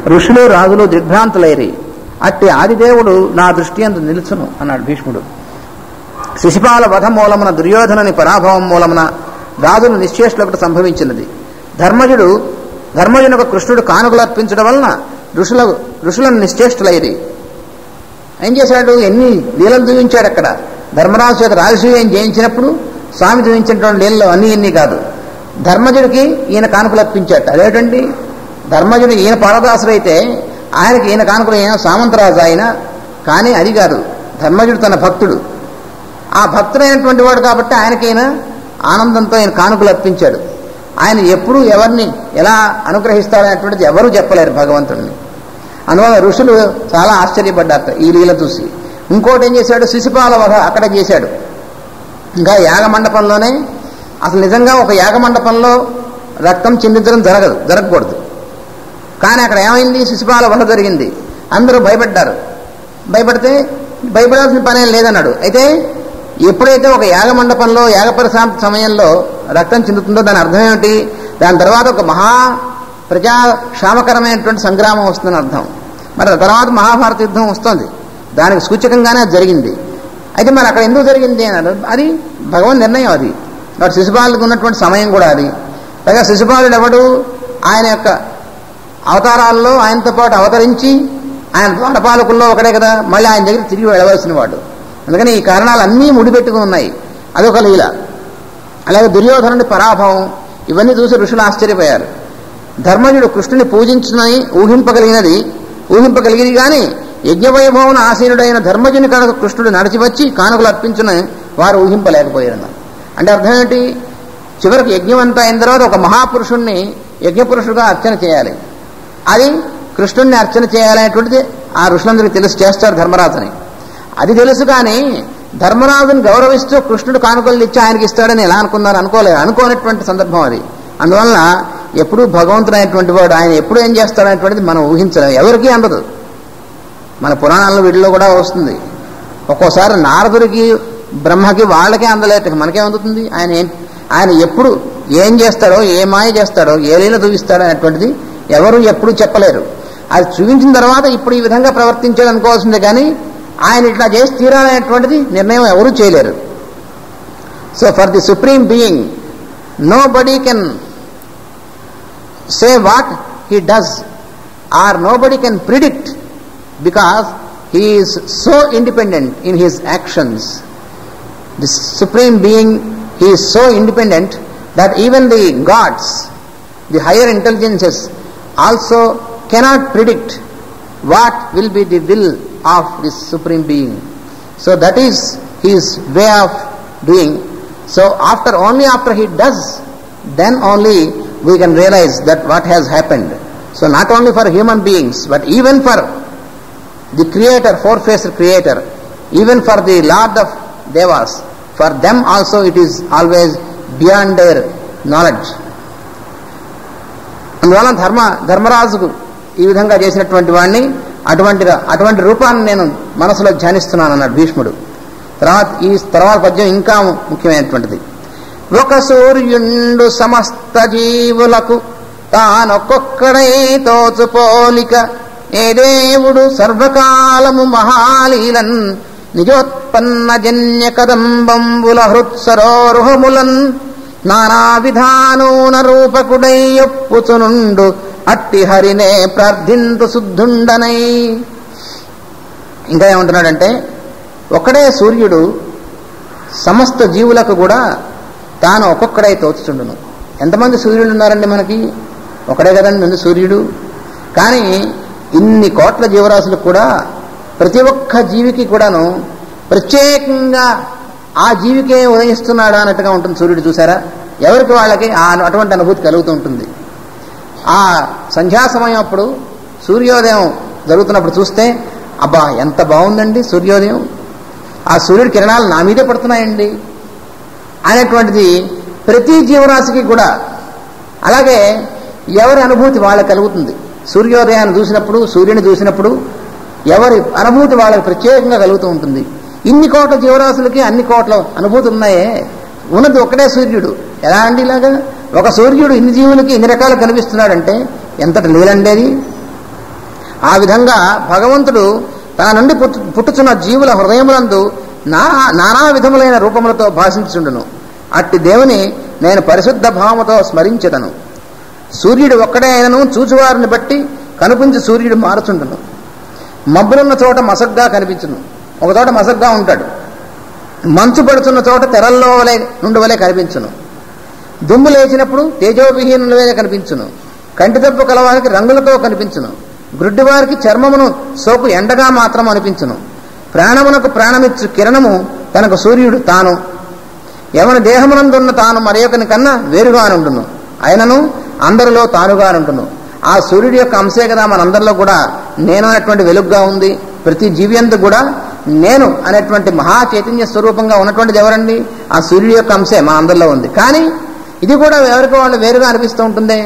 ఋషులు రాజులు దిగ్భ్రాంతులైరి. అట్టి ఆదిదేవుడు నా దృష్టి అందు నిలుచును అన్నాడు భీష్ముడు. శిశుపాల వధ మూలమున దుర్యోధనుని పరాభవం మూలమున రాజులు నిశ్చేష్లకు సంభవించినది. ధర్మజునకు కృష్ణుడు కానుకలు అర్పించడం వలన ఋషులను నిశ్చేష్టులైరి. ఏం చేశాడు? ఎన్ని లీలలు చూపించాడు అక్కడ. ధర్మరాజు చేత రాజసూయం జయించినప్పుడు స్వామి చూపించినటువంటి లీలలో అన్ని కాదు. ధర్మజుడికి ఈయన కానుకలు అర్పించాడు. అదేంటండి, ధర్మజుడు ఈయన పాలదాసుడు అయితే ఆయనకి ఈయన కానుకలు, ఈయన సామంతరాజు ఆయన. కానీ అది కాదు, ధర్మజుడు తన భక్తుడు. ఆ భక్తుడైనటువంటి వాడు కాబట్టి ఆయనకి ఈయన ఆనందంతో ఈయన కానుకలు అర్పించాడు. ఆయన ఎప్పుడు ఎవరిని ఎలా అనుగ్రహిస్తాడనేటువంటిది ఎవరూ చెప్పలేరు భగవంతుడిని. అందువల్ల ఋషులు చాలా ఆశ్చర్యపడ్డారట ఈ లీల చూసి. ఇంకోటి ఏం చేశాడు? శిశుపాల వధ అక్కడ చేశాడు. ఇంకా యాగమండపంలోనే, అసలు నిజంగా ఒక యాగమండపంలో రక్తం చిందించడం జరగకూడదు. కానీ అక్కడ ఏమైంది? శిశుపాల వధ జరిగింది. అందరూ భయపడ్డారు. భయపడాల్సిన పనేం లేదన్నాడు. అయితే ఎప్పుడైతే ఒక యాగమండపంలో యాగపరిశాంతి సమయంలో రక్తం చిందుతుందో దాని అర్థం ఏమిటి? దాని తర్వాత ఒక మహా ప్రజాక్షామకరమైనటువంటి సంగ్రామం వస్తుందని అర్థం. మరి తర్వాత మహాభారత యుద్ధం వస్తుంది, దానికి సూచకంగానే అది జరిగింది. అయితే మరి అక్కడ ఎందుకు జరిగింది అన్నాడు. అది భగవన్ నిర్ణయం. అది మరి శిశుపాలకు ఉన్నటువంటి సమయం కూడా అది. పైగా శిశుపాలుడు ఎవడు? ఆయన యొక్క అవతారాల్లో ఆయనతో పాటు అవతరించి ఆయన ద్వారపాలకుల్లో ఒకడే కదా, మళ్ళీ ఆయన దగ్గర తిరిగి వెళ్ళవలసిన వాడు. అందుకని ఈ కారణాలు అన్నీ ముడిపెట్టుకుని ఉన్నాయి. అదొక లీల. అలాగే దుర్యోధనుడి పరాభవం, ఇవన్నీ చూసి ఋషులు ఆశ్చర్యపోయారు. ధర్మజుడు కృష్ణుని పూజించునని ఊహింపగలిగింది కానీ యజ్ఞవైభవన ఆసీనుడైన ధర్మజుని కనుక కృష్ణుడు నడిచి వచ్చి కానుకలు అర్పించునని వారు ఊహింపలేకపోయారు. అంటే అర్థం ఏంటి? చివరికి యజ్ఞం అంతా అయిన తర్వాత ఒక మహాపురుషుణ్ణి యజ్ఞపురుషుడుగా అర్చన చేయాలి. అది కృష్ణుణ్ణి అర్చన చేయాలనేటువంటిది ఆ ఋషులందరికీ తెలిసి చేస్తారు ధర్మరాజుని. అది తెలుసు కానీ ధర్మరాజుని గౌరవిస్తూ కృష్ణుడు కానుకలు ఇచ్చి ఆయనకి ఇస్తాడని ఎలా అనుకున్నారు? అనుకోనటువంటి సందర్భం అది. అందువలన ఎప్పుడూ భగవంతుడు అయినటువంటి వాడు ఆయన ఎప్పుడు ఏం చేస్తాడనేటువంటిది మనం ఊహించలేము, ఎవరికీ అందదు. మన పురాణాల్లో వీటిలో కూడా వస్తుంది. ఒక్కోసారి నారదుడికి బ్రహ్మకి వాళ్ళకే అందలేట, మనకే అందుతుంది. ఆయన ఎప్పుడు ఏం చేస్తాడో, ఏ మాయ చేస్తాడో, ఏ లీల చూపిస్తాడో అనేటువంటిది ఎవరు ఎప్పుడు చెప్పలేరు. అది చూపించిన తర్వాత ఇప్పుడు ఈ విధంగా ప్రవర్తించాడు అనుకోవాల్సిందే కానీ ఆయన ఇట్లా చేసి తీరాలనేటువంటిది నిర్ణయం ఎవరూ చేయలేరు. So for the supreme being nobody can say what he does or nobody can predict because he is so independent in his actions. The supreme being, he is so independent that even the gods, the higher intelligences also cannot predict what will be the will of this supreme being. So that is his way of doing. So only after he does, then only we can realize that what has happened. So not only for human beings but even for the creator, four-faced creator, even for the lord of devas, for them also it is always beyond their knowledge. అందువల్ల ధర్మరాజుకు ఈ విధంగా చేసినటువంటి వాడిని అటువంటి రూపాన్ని నేను మనసులో ధ్యానిస్తున్నాను అన్నాడు భీష్ముడు. తర్వాత పద్యం ఇంకా ముఖ్యమైనటువంటిది. ఒక సూర్యుండు సమస్త జీవులకు తానొక్కొక్కడై తోచుపోలిక, ఏ దేవుడు సర్వకాలము మహాలీలన్ నిజోత్పన్న జన్య కదంబంబుల హృత్సరోరుహములన్ నానా విధానూన రూపకుడై ఒప్పుచునుండు అట్టి హరినే ప్రార్థింతు శుద్ధుండనై. ఇంకా ఏమంటున్నాడంటే, ఒక్కడే సూర్యుడు సమస్త జీవులకు కూడా తాను ఒక్కొక్కడై తోచుచుండును. ఎంతమంది సూర్యుడు ఉన్నారండి మనకి? ఒకడే కదండి ఉంది సూర్యుడు. కానీ ఇన్ని కోట్ల జీవరాశులకు కూడా ప్రతి ఒక్క జీవికి కూడాను ప్రత్యేకంగా ఆ జీవికే ఉదయిస్తున్నాడా అన్నట్టుగా ఉంటుంది సూర్యుడు. చూసారా? ఎవరికి వాళ్ళకి అటువంటి అనుభూతి కలుగుతూ ఉంటుంది. ఆ సంధ్యా సమయం అప్పుడు సూర్యోదయం జరుగుతున్నప్పుడు చూస్తే అబ్బా ఎంత బాగుందండి సూర్యోదయం, ఆ సూర్యుడి కిరణాలు నా మీదే పడుతున్నాయండి అనేటువంటిది ప్రతి జీవరాశికి కూడా. అలాగే ఎవరి అనుభూతి వాళ్ళకి కలుగుతుంది. సూర్యోదయాన్ని చూసినప్పుడు, సూర్యుని చూసినప్పుడు ఎవరి అనుభూతి వాళ్ళకి ప్రత్యేకంగా కలుగుతూ ఉంటుంది. ఇన్ని కోట్ల జీవరాశులకి అన్ని కోట్ల అనుభూతులు ఉన్నాయే, ఉన్నది ఒకటే సూర్యుడు. ఎలా అండి ఇలాగా ఒక సూర్యుడు ఇన్ని జీవులకి ఇన్ని రకాలు కనిపిస్తున్నాడంటే ఎంతటి లీలండేది. ఆ విధంగా భగవంతుడు తన నుండి పుట్టుచున్న జీవుల హృదయములందు నానా విధములైన రూపములతో భాషించుండును. అట్టి దేవుని నేను పరిశుద్ధ భావముతో స్మరించెదను. సూర్యుడు ఒక్కడే అయినను చూచువారిని బట్టి కనిపించి సూర్యుడు మారుచుండును. మబ్బులున్న చోట మసగ్గా కనిపించును, ఒక చోట మసగ్గా ఉంటాడు. మంచు పడుతున్న చోట తెరల్లో నుండి వలె కనిపించును. దుమ్ము లేచినప్పుడు తేజోవిహీనుల వలె కనిపించును. కంటి దెబ్బ కలవారికి రంగులతో కనిపించును. గ్రుడ్డివారికి చర్మమును సోకు ఎండగా మాత్రం అనిపించును. ప్రాణమునకు ప్రాణమిచ్చు కిరణము తనకు సూర్యుడు తాను. ఎవని దేహమునందున్న తాను మరొకని కన్నా వేరుగానుండును, అయినను అందరిలో తానుగానుండును. ఆ సూర్యుడి యొక్క అంశే కదా మనందరిలో కూడా నేను అనేటువంటి వెలుగుగా ఉంది. ప్రతి జీవియందు కూడా నేను అనేటువంటి మహా చైతన్య స్వరూపంగా ఉన్నటువంటిది ఎవరండి? ఆ సూర్యుడి యొక్క అంశే మా అందరిలో ఉంది. కానీ ఇది కూడా ఎవరికి వాళ్ళు వేరుగా అనిపిస్తూ ఉంటుంది.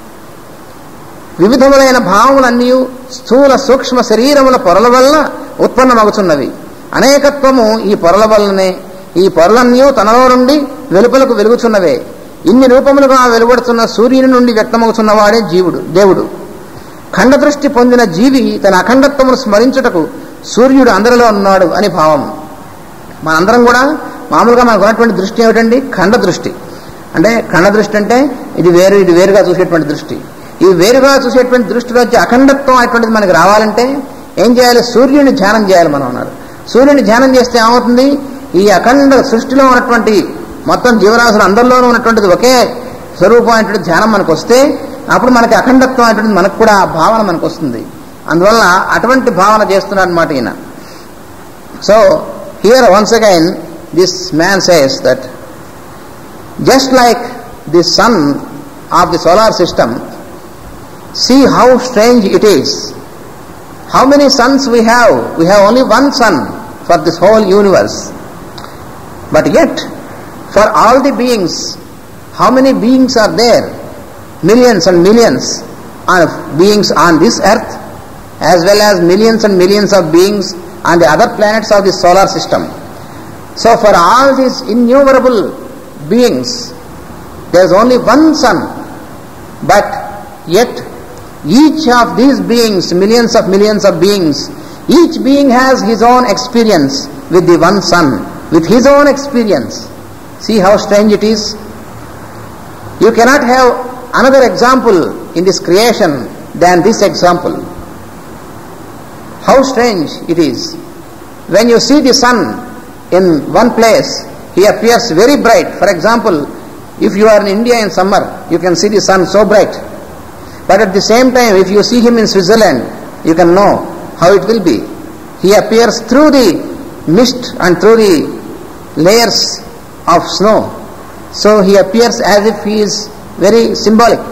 వివిధములైన భావములన్నీ స్థూల సూక్ష్మ శరీరముల పొరల వలన ఉత్పన్నమగుచున్నవి. అనేకత్వము ఈ పొరల వల్లనే. ఈ పొరలన్నీ తనలో నుండి వెలుపలకు వెలుగుచున్నవే. ఇన్ని రూపములుగా వెలువడుతున్న సూర్యుని నుండి వ్యక్తమవుతున్నవాడే దేవుడు. ఖండదృష్టి పొందిన జీవి తన అఖండత్వమును స్మరించుటకు సూర్యుడు అందరిలో ఉన్నాడు అని భావం. మనందరం కూడా మామూలుగా మనకు ఉన్నటువంటి దృష్టి ఏమిటండి? ఖండ దృష్టి. అంటే ఖండ దృష్టి అంటే ఇది వేరుగా చూసేటువంటి దృష్టి. ఈ వేరుగా చూసేటువంటి దృష్టిలో వచ్చి అఖండత్వం అటువంటిది మనకి రావాలంటే ఏం చేయాలి? సూర్యుడిని ధ్యానం చేయాలి మనం అన్నారు. సూర్యుడిని ధ్యానం చేస్తే ఏమవుతుంది? ఈ అఖండ సృష్టిలో ఉన్నటువంటి మొత్తం జీవరాశులు అందరిలోనూ ఉన్నటువంటిది ఒకే స్వరూపం అనేటువంటి ధ్యానం మనకు వస్తే అప్పుడు మనకి అఖండత్వం అనేటువంటిది మనకు కూడా భావన మనకు వస్తుంది. అందువల్ల అటువంటి భావన చేస్తున్నాడు అన్నమాట ఈయన. So here once again this man says that just like the sun of the solar system, see how strange it is. How many suns we have? We have only one sun for this whole universe. But yet, for all the beings, how many beings are there? Millions and millions of beings on this earth, as well as millions and millions of beings on the other planets of the solar system. So for all these innumerable beings, there is only one sun. But yet, each of these beings, millions of beings, each being has his own experience with the one sun, with his own experience. See how strange it is? You cannot have another example in this creation than this example. How strange it is. When you see the sun in one place, he appears very bright. For example, if you are in India in summer, you can see the sun so bright. But at the same time, if you see him in Switzerland, you can know how it will be. He appears through the mist and through the layers of snow. So he appears as if he is very symbolic.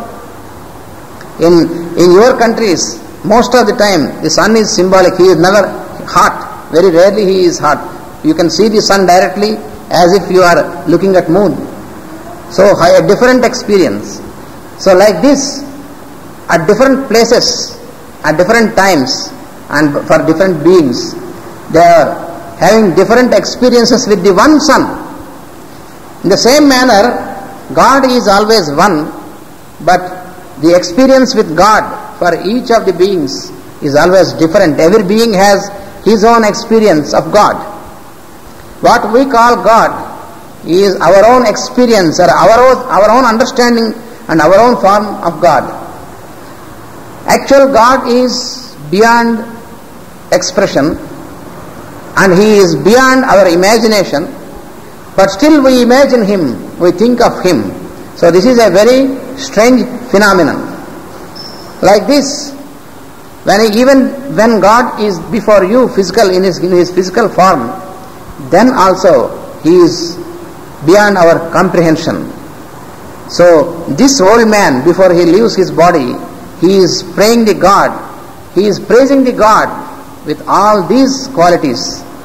In your countries, most of the time, the sun is symbolic. He is never hot. Very rarely he is hot. You can see the sun directly as if you are looking at moon. So a different experience. So like this, at different places, at different times, and for different beings, they are having different experiences with the one sun. In the same manner, God is always one, but the experience with God for each of the beings is always different. Every being has his own experience of God. What we call God is our own experience or our own understanding and our own form of God. Actual God is beyond expression and he is beyond our imagination, but still we imagine him, we think of him. So this is a very strange phenomenon. Like this, even when God is before you physical in his physical form, then also he is beyond our comprehension. So this old man, before he leaves his body, he is praying the God, he is praising the God with all these qualities.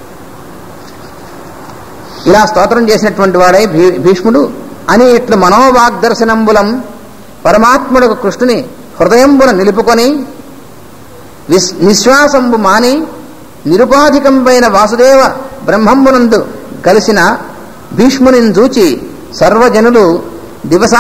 ఇలా స్తోత్రం చేసినటువంటి వాడై భీష్ముడు అని ఇట్లు మనోవాగ్దర్శనంబులం పరమాత్ముడు కృష్ణుని హృదయంబున నిలుపుకొని నిశ్వాసంబు మాని నిరుపాధికంపైన వాసుదేవ బ్రహ్మంబునందు కలిసిన భీష్ముని చూచి సర్వజనులు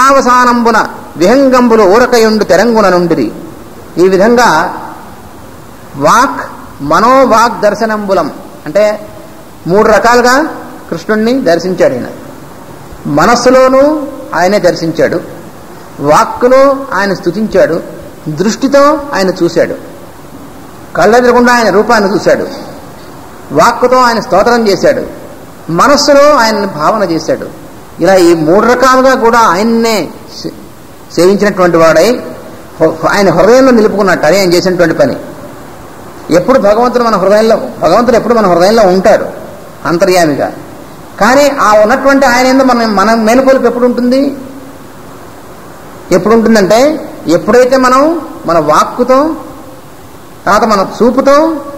దివసావసానంబున విహంగంబులు ఊరకయుండు తెరంగున నుండిరి. ఈ విధంగా వాక్ మనోవాక్ దర్శనంబులం అంటే 3 రకాలుగా కృష్ణుణ్ణి దర్శించాడు ఈయన. మనస్సులోనూ ఆయనే దర్శించాడు, వాక్కులో ఆయన స్తుతించాడు, దృష్టితో ఆయన చూశాడు, కళ్ళెదురకుండా ఆయన రూపాన్ని చూశాడు, వాక్కుతో ఆయన స్తోత్రం చేశాడు, మనస్సులో ఆయన్ని భావన చేశాడు. ఇలా ఈ 3 రకాలుగా కూడా ఆయన్నే సేవించినటువంటి వాడై ఆయన హృదయంలో నిలుపుకున్నట్టు. అదే ఆయన చేసినటువంటి పని. ఎప్పుడు భగవంతుడు ఎప్పుడు మన హృదయంలో ఉంటాడు అంతర్యామిగా. కానీ ఆ ఉన్నటువంటి ఆయన ఏందో మన మేలుకొలుపు ఎప్పుడు ఉంటుంది? ఎప్పుడు ఉంటుందంటే ఎప్పుడైతే మనం మన వాక్కుతో, తర్వాత మన చూపుతో,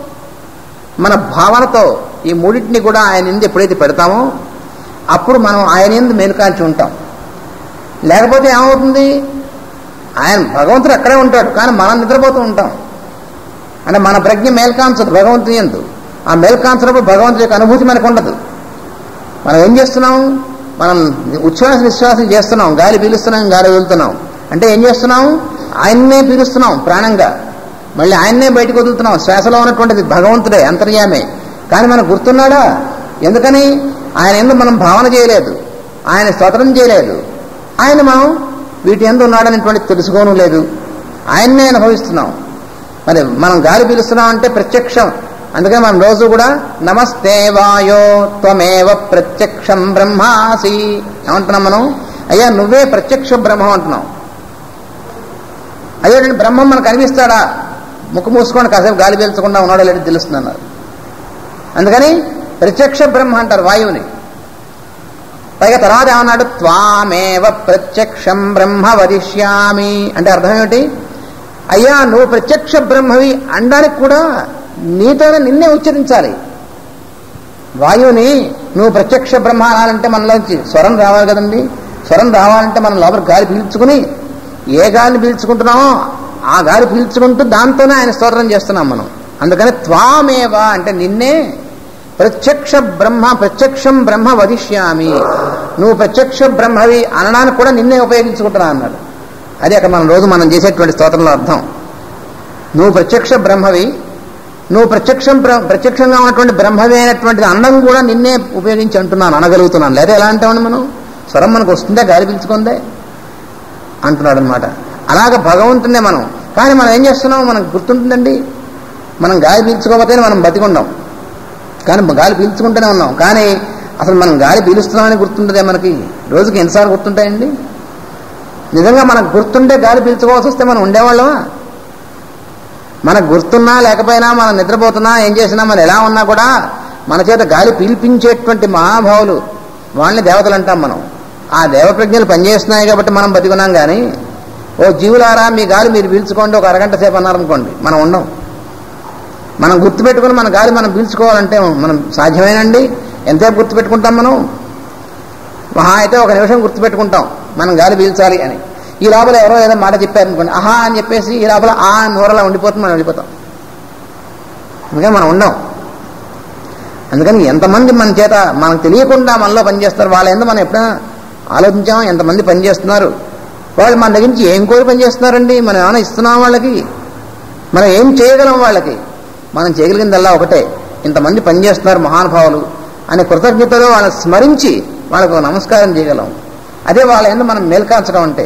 మన భావనతో ఈ మూడింటిని కూడా ఆయన ఎందు ఎప్పుడైతే పెడతామో అప్పుడు మనం ఆయన ఎందు మేలుకాంచి ఉంటాం. లేకపోతే ఏమవుతుంది? ఆయన భగవంతుడు అక్కడే ఉంటాడు, కానీ మనం నిద్రపోతూ ఉంటాం. అంటే మన ప్రజ్ఞ మేల్కాంచదు భగవంతుని యందు. ఆ మేల్కాంచినప్పుడు భగవంతుడి యొక్క అనుభూతి మనకు ఉండదు. మనం ఏం చేస్తున్నాం? మనం ఉచ్ఛ్వాస నిశ్వాసం చేస్తున్నాం, గాలి పీలుస్తున్నాం, గాలి వదులుతున్నాం. అంటే ఏం చేస్తున్నాం? ఆయన్నే పీలుస్తున్నాం ప్రాణంగా, మళ్ళీ ఆయన్నే బయటకు వదులుతున్నాం. శ్వాసలో ఉన్నటువంటిది భగవంతుడే, అంతర్యామే. కానీ మనకు గుర్తున్నాడా? ఎందుకని? ఆయన ఎందుకు మనం భావన చేయలేదు, ఆయన స్తోత్రం చేయలేదు, ఆయన మనం వీటి ఎందు ఉన్నాడనేటువంటి తెలుసుకోవడం లేదు, ఆయన్నే అనుభవిస్తున్నాం. మరి మనం గాలి పీలుస్తున్నాం అంటే ప్రత్యక్షం. అందుకని మనం రోజు కూడా నమస్తే వాయో త్వమేవ ప్రత్యక్షం బ్రహ్మాసి ఏమంటున్నాం మనం? అయ్యా నువ్వే ప్రత్యక్ష బ్రహ్మం అంటున్నాం. అదేంటంటే బ్రహ్మం మనకు కనిపిస్తాడా? ముక్కు మూసుకొని కాసేపు గాలి పీల్చకుండా ఉన్నాడో లేదో తెలుస్తుంది అన్నారు. అందుకని ప్రత్యక్ష బ్రహ్మ అంటారు వాయువుని. పైగా తర్వాత ఏమన్నాడు? త్వామేవ ప్రత్యక్షం బ్రహ్మ వదిష్యామి అంటే అర్థం ఏమిటి? అయ్యా నువ్వు ప్రత్యక్ష బ్రహ్మవి అనడానికి కూడా నీతోనే నిన్నే ఉచ్చరించాలి. వాయువుని నువ్వు ప్రత్యక్ష బ్రహ్మ అనాలంటే మనలోంచి స్వరం రావాలి కదండి. స్వరం రావాలంటే మనం లోపల గాలి పీల్చుకుని ఏ గాలిని పీల్చుకుంటున్నామో ఆ గాలి పీల్చుకుంటూ దాంతోనే ఆయన స్తోత్రం చేస్తున్నాం మనం. అందుకని త్వామేవ అంటే నిన్నే ప్రత్యక్షం బ్రహ్మ వదిష్యామి, నువ్వు ప్రత్యక్ష బ్రహ్మవి అనడానికి కూడా నిన్నే ఉపయోగించుకుంటున్నా అన్నాడు. అది అక్కడ మనం చేసేటువంటి స్తోత్రంలో అర్థం. నువ్వు ప్రత్యక్ష బ్రహ్మవి, నువ్వు ప్రత్యక్షంగా ఉన్నటువంటి బ్రహ్మవి అయినటువంటిది అన్నం కూడా నిన్నే ఉపయోగించి అంటున్నాను, అనగలుగుతున్నాను. లేదా ఎలా అంటామని మనం? స్వరం మనకు వస్తుందే, గాలి పీల్చుకుందే అంటున్నాడు అనమాట. అలాగ భగవంతునే మనం. కానీ మనం ఏం చేస్తున్నాం? మనకు గుర్తుంటుందండి, మనం గాలి పీల్చుకోకపోతేనే మనం బతికుండాం, కానీ గాలి పీల్చుకుంటూనే ఉన్నాం. కానీ అసలు మనం గాలి పీలుస్తున్నామని గుర్తుంటుందే మనకి? రోజుకి ఎన్నిసార్లు గుర్తుంటాయండి? నిజంగా మనకు గుర్తుంటే గాలి పీల్చుకోవాల్సి వస్తే మనం ఉండేవాళ్ళమా? మనకు గుర్తున్నా లేకపోయినా, మనం నిద్రపోతున్నా, ఏం చేసినా, మనం ఎలా ఉన్నా కూడా మన చేత గాలి పీల్పించేటువంటి మహాభావులు వాళ్ళని దేవతలు అంటాం మనం. ఆ దేవప్రజ్ఞలు పనిచేస్తున్నాయి కాబట్టి మనం బతికున్నాం. కానీ ఓ జీవులారా మీ గాలి మీరు పీల్చుకోండి ఒక అరగంట సేపు అన్నారనుకోండి, మనం ఉండం. మనం గుర్తుపెట్టుకుని మన గాలి మనం పీల్చుకోవాలంటే మనం సాధ్యమేనండి? ఎంతసేపు గుర్తుపెట్టుకుంటాం మనం? మహా అయితే 1 నిమిషం గుర్తుపెట్టుకుంటాం మనం గాలి పీల్చాలి అని. ఈ లోపల ఎవరో ఏదో మాట చెప్పారనుకోండి, ఆహా అని చెప్పేసి ఈ లోపల ఆ నూరలా ఉండిపోతుంది, మనం వెళ్ళిపోతాం. అందుకని మనం ఉండం. అందుకని ఎంతమంది మన చేత మనకు తెలియకుండా మనలో పనిచేస్తారు, వాళ్ళ ఎందుకు మనం ఎప్పుడైనా ఆలోచించామో? ఎంతమంది పనిచేస్తున్నారు, వాళ్ళు మన దగ్గర నుంచి ఏం కోరి పనిచేస్తున్నారండి? మనం ఏమైనా ఇస్తున్నాం వాళ్ళకి? మనం ఏం చేయగలం వాళ్ళకి? మనం చేయగలిగిందల్లా ఒకటే, ఇంతమంది పనిచేస్తున్నారు మహానుభావులు అనే కృతజ్ఞతలో వాళ్ళని స్మరించి వాళ్ళకు నమస్కారం చేయగలం. అదే వాళ్ళ ఎందుకు మనం మేల్కాల్చడం అంటే.